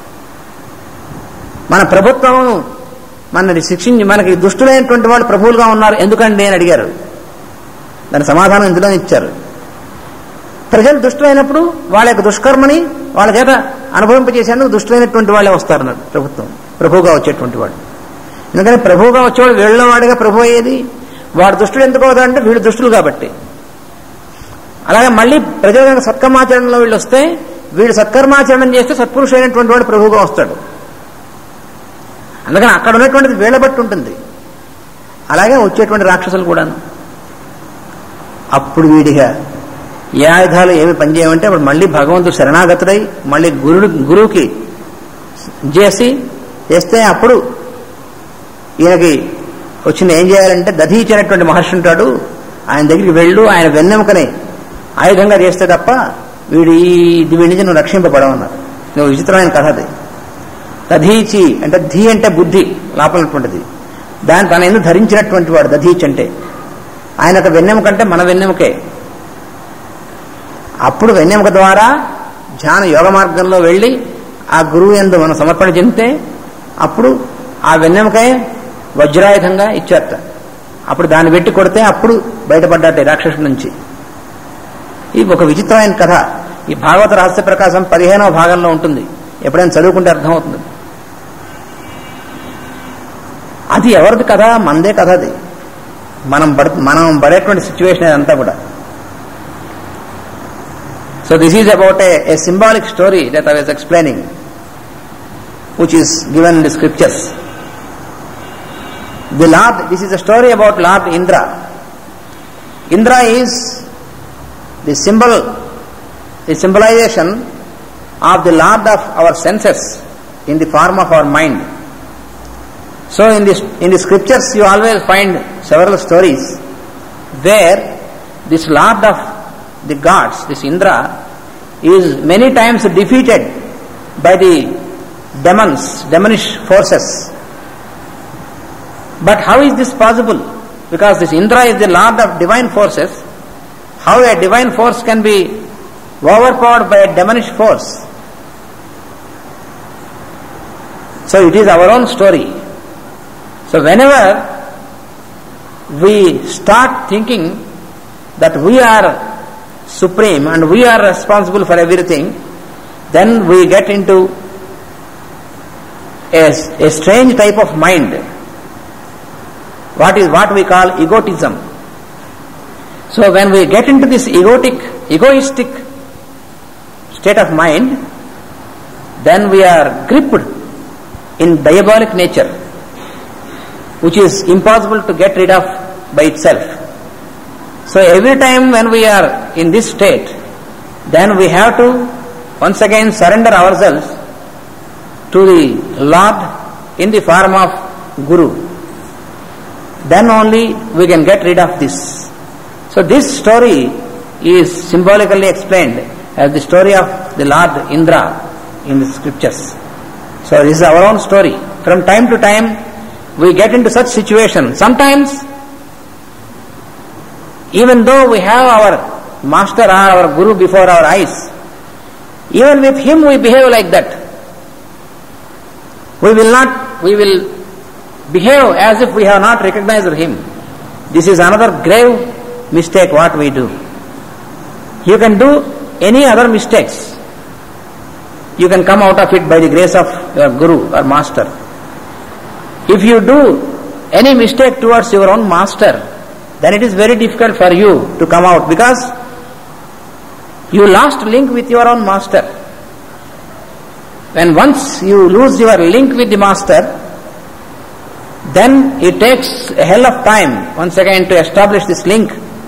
మన ప్రభుత్వం మనని మనకి దుష్టులైనటువంటి వాళ్ళు ప్రభువులుగా ఉన్నారు ఎందుకండి అని అడిగారు. దాని సమాధానం ఇందులో ఇచ్చారు. ప్రజలు దుష్టులైనప్పుడు వాళ్ళ యొక్క దుష్కర్మని వాళ్ళ చేత అనుభవింపజేసేందుకు దుష్టులైనటువంటి వాళ్ళే వస్తారన్నారు ప్రభుత్వం, ప్రభువుగా వచ్చేటువంటి వాడు. ఎందుకంటే ప్రభువుగా వచ్చేవాడు వీళ్ళ వాడిగా ప్రభు అయ్యేది, వాడు దుష్టుడు ఎందుకు అవుతాడంటే వీళ్ళు దుష్టులు కాబట్టి. అలాగే మళ్ళీ ప్రజల యొక్క సత్కర్మాచరణలో వీళ్ళు వస్తే వీళ్ళు సత్కర్మాచరణం చేస్తే సత్పురుషులైనటువంటి వాడు ప్రభువుగా వస్తాడు. అందుకని అక్కడ ఉన్నటువంటిది వీళ్ళ బట్టి ఉంటుంది. అలాగే వచ్చేటువంటి రాక్షసులు కూడాను. అప్పుడు వీడిగా ఏ ఆయుధాలు ఏమి పనిచేయమంటే అప్పుడు మళ్ళీ భగవంతుడు శరణాగతుడై మళ్ళీ గురువుకి చేస్తే అప్పుడు ఈయనకి వచ్చింది ఏం చేయాలంటే దధీచనటువంటి మహర్షి ఉంటాడు, ఆయన దగ్గరికి వెళ్ళు, ఆయన వెన్నెముకని ఆయుధంగా చేస్తే తప్ప వీడి నుంచి నువ్వు రక్షింపబడవన్నారు. నువ్వు విచిత్రమైన కథ అది. దధీచి అంటే ధీ అంటే బుద్ధి లోపలటువంటిది, దాన్ని తన ఎందుకు ధరించినటువంటి వాడు దధీచి అంటే. ఆయన ఒక వెన్నెముక అంటే మన వెన్నెముకే. అప్పుడు వెన్నెముక ద్వారా ధ్యాన యోగ మార్గంలో వెళ్ళి ఆ గురువు యందు మనం సమర్పణ చెందితే అప్పుడు ఆ వెన్నెముకే వజ్రాయుధంగా ఇచ్చేట. అప్పుడు దాన్ని పెట్టి కొడితే అప్పుడు బయటపడ్డాటే రాక్షసుడి నుంచి. ఇది ఒక విచిత్రమైన కథ. ఈ భాగవత రహస్య ప్రకాశం 15వ భాగంలో ఉంటుంది. ఎప్పుడైనా చదువుకుంటే అర్థమవుతుంది. అది ఎవరిది కథ? మనదే కథ. అది మనం పడేటువంటి సిచ్యువేషన్ అదంతా కూడా. So this is about a symbolic story that I was explaining, which is given in the scriptures. The Lord, this is a story about Lord Indra. Indra is the symbol, the symbolization of the Lord of our senses in the form of our mind. So in the scriptures you always find several stories where this Lord of the gods, this Indra, is many times defeated by the demonish forces. But how is this possible? Because this Indra is the Lord of divine forces. How a divine force can be overpowered by a demonish force? So it is our own story. So whenever we start thinking that we are supreme and we are responsible for everything, then we get into a strange type of mind, what we call egotism. So when we get into this egoistic state of mind, then we are gripped in diabolic nature, which is impossible to get rid of by itself. So every time when we are in this state, then we have to once again surrender ourselves to the Lord in the form of Guru. Then only we can get rid of this. So this story is symbolically explained as the story of the Lord Indra in the scriptures. So this is our own story. From time to time we get into such situations. Sometimes even though we have our master or our guru before our eyes, even with him we behave like that. We will behave as if we have not recognized him. This is another grave mistake what we do. You can do any other mistakes. You can come out of it by the grace of your guru or master. If you do any mistake towards your own master, then it is very difficult for you to come out, because you lost link with your own master. When once you lose your link with the master, then it takes a hell of time once again to establish this link.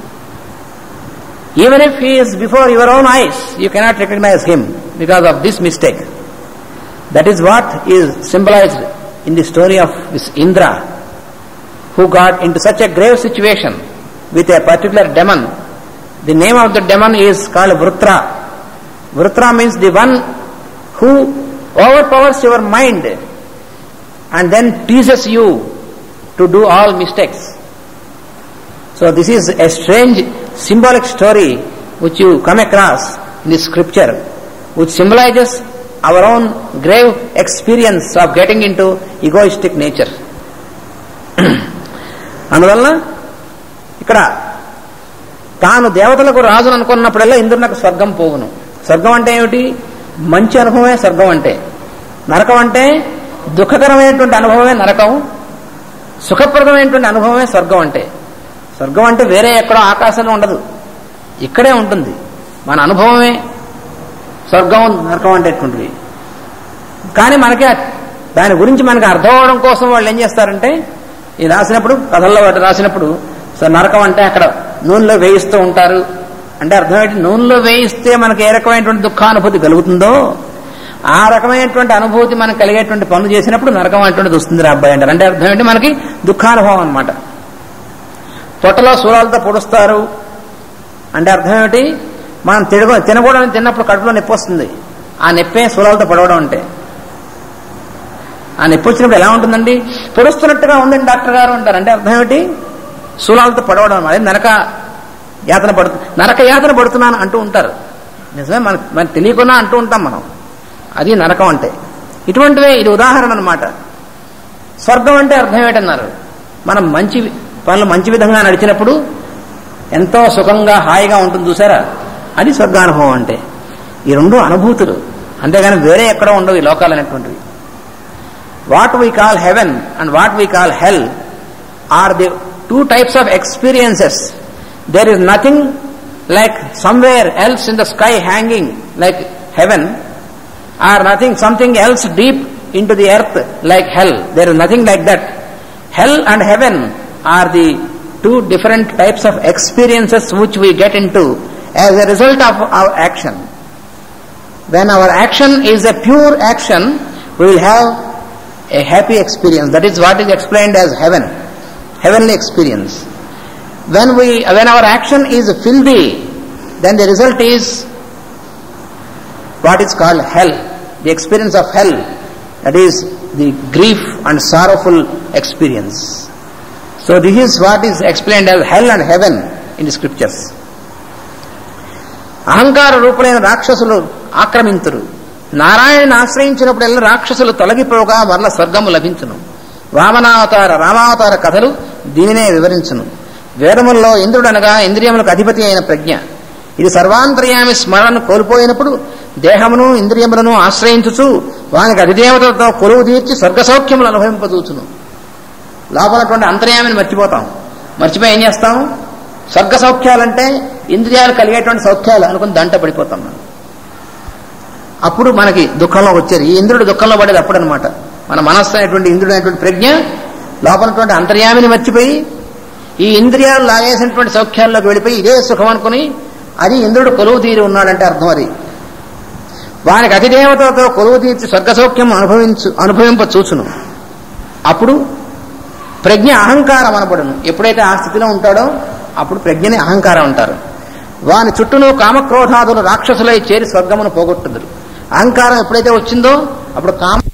Even if he is before your own eyes, you cannot recognize him because of this mistake. That is what is symbolized in the story of this Indra, who got into such a grave situation with a particular demon. The name of the demon is called Vrutra. Vrutra means the one who overpowers your mind and then teases you to do all mistakes. So this is a strange symbolic story which you come across in the scripture, which symbolizes our own grave experience of getting into egoistic nature. అందువలన ఇక్కడ తాను దేవతలకు రాజును అనుకున్నప్పుడల్లా ఇంద్రునకు స్వర్గం పోవును. స్వర్గం అంటే ఏమిటి? మంచి అనుభవమే స్వర్గం అంటే. నరకం అంటే దుఃఖకరమైనటువంటి అనుభవమే నరకం, సుఖప్రదమైనటువంటి అనుభవమే స్వర్గం అంటే. స్వర్గం అంటే వేరే ఎక్కడో ఆకాశంలో ఉండదు, ఇక్కడే ఉంటుంది. మన అనుభవమే స్వర్గం నరకం అనేటువంటిది. కానీ మనకి దాని గురించి మనకి అర్థం అవడం కోసం వాళ్ళు ఏం చేస్తారంటే, ఇది రాసినప్పుడు కథల్లో రాసినప్పుడు నరకం అంటే అక్కడ నూనెలో వేయిస్తూ ఉంటారు అంటే అర్థం ఏంటి? నూనెలో వేయిస్తే మనకి ఏ రకమైనటువంటి దుఃఖానుభూతి కలుగుతుందో ఆ రకమైనటువంటి అనుభూతి మనకు కలిగేటువంటి పనులు చేసినప్పుడు నరకం అనేటువంటిది వస్తుంది రా అబ్బాయి అంటారు. అంటే అర్థం ఏంటి? మనకి దుఃఖానుభవం అనమాట. పొట్టలో శూలాలతో పొడుస్తారు అంటే అర్థం ఏమిటి? మనం తినకూడదని తిన్నప్పుడు కడుపులో నొప్పి వస్తుంది. ఆ నొప్పే శూలాలతో పొడవడం అంటే. ఆ నొప్పి వచ్చినప్పుడు ఎలా ఉంటుందండి? పొడుస్తున్నట్టుగా ఉందండి డాక్టర్ గారు అంటారు. అంటే అర్థం ఏమిటి? శూలాలతో పొడవడం. అదే నరక యాతన పడుతున్నాను అంటూ ఉంటారు. నిజమే, మనకు తెలియకుండా అంటూ ఉంటాం మనం. అది నరకం అంటే. ఇటువంటివే ఇది ఉదాహరణ అన్నమాట. స్వర్గం అంటే అర్థం ఏంటన్నారు? మనం మంచి పనులు మంచి విధంగా నడిచినప్పుడు ఎంతో సుఖంగా హాయిగా ఉంటుంది చూసారా, అది స్వర్గానుభవం అంటే. ఈ రెండు అనుభూతులు, అంతేగాని వేరే ఎక్కడో ఉండవు ఈ లోకాలు అనేటువంటివి. What we call heaven and what we call hell are the two types of experiences. There is nothing like somewhere else in the sky hanging like heaven, or something else deep into the earth like hell. There is nothing like that. Hell and heaven are the two different types of experiences which we get into as a result of our action. When our action is a pure action, we will have a happy experience. That is what is explained as heaven, heavenly experience. When our action is filthy, then the result is what is called hell, the experience of hell. That is the grief and sorrowful experience. So this is what is explained as hell and heaven in the scriptures. అహంకార రూపులైన రాక్షసులు ఆక్రమింతురు. నారాయణుని ఆశ్రయించినప్పుడెల్లా రాక్షసులు తొలగిపోగా మరల స్వర్గము లభించును. రామావతార కథలు దీనినే వివరించును. వేదముల్లో ఇంద్రుడనగా ఇంద్రియములకు అధిపతి అయిన ప్రజ్ఞ. ఇది సర్వాంతర్యామి స్మరణను కోల్పోయినప్పుడు దేహమును ఇంద్రియములను ఆశ్రయించుచు వానికి అధిదేవతలతో కొలువు తీర్చి స్వర్గసౌఖ్యములు అనుభవింపదూచును. లోపలటువంటి అంతర్యామిని మర్చిపోతాం. మర్చిపోయి ఏం చేస్తాం? స్వర్గ సౌఖ్యాలంటే ఇంద్రియాలు కలిగేటువంటి సౌఖ్యాలు అనుకుని దంట పడిపోతాం మనం. అప్పుడు మనకి దుఃఖంలో వచ్చారు. ఈ ఇంద్రుడు దుఃఖంలో పడేది అప్పుడనమాట. మన మనస్సు అనేటువంటి ఇంద్రుడు అనేటువంటి ప్రజ్ఞ లోపలటువంటి అంతర్యామిని మర్చిపోయి ఈ ఇంద్రియాలు లాగేసినటువంటి సౌఖ్యాల్లోకి వెళ్ళిపోయి ఇదే సుఖం అనుకుని అది ఇంద్రుడు కొలువు తీరి ఉన్నాడంటే అర్థం. అది వానికి అతిదేవతతో కొలువు తీర్చి స్వర్గసౌఖ్యం అనుభవింప చూచును. అప్పుడు ప్రజ్ఞ అహంకారం అనబడును. ఎప్పుడైతే ఆ స్థితిలో ఉంటాడో అప్పుడు ప్రజ్ఞని అహంకారం అంటారు. వాని చుట్టూను కామక్రోధాదులు రాక్షసులై చేరి స్వర్గమును పోగొట్టుదురు. అహంకారం ఎప్పుడైతే వచ్చిందో అప్పుడు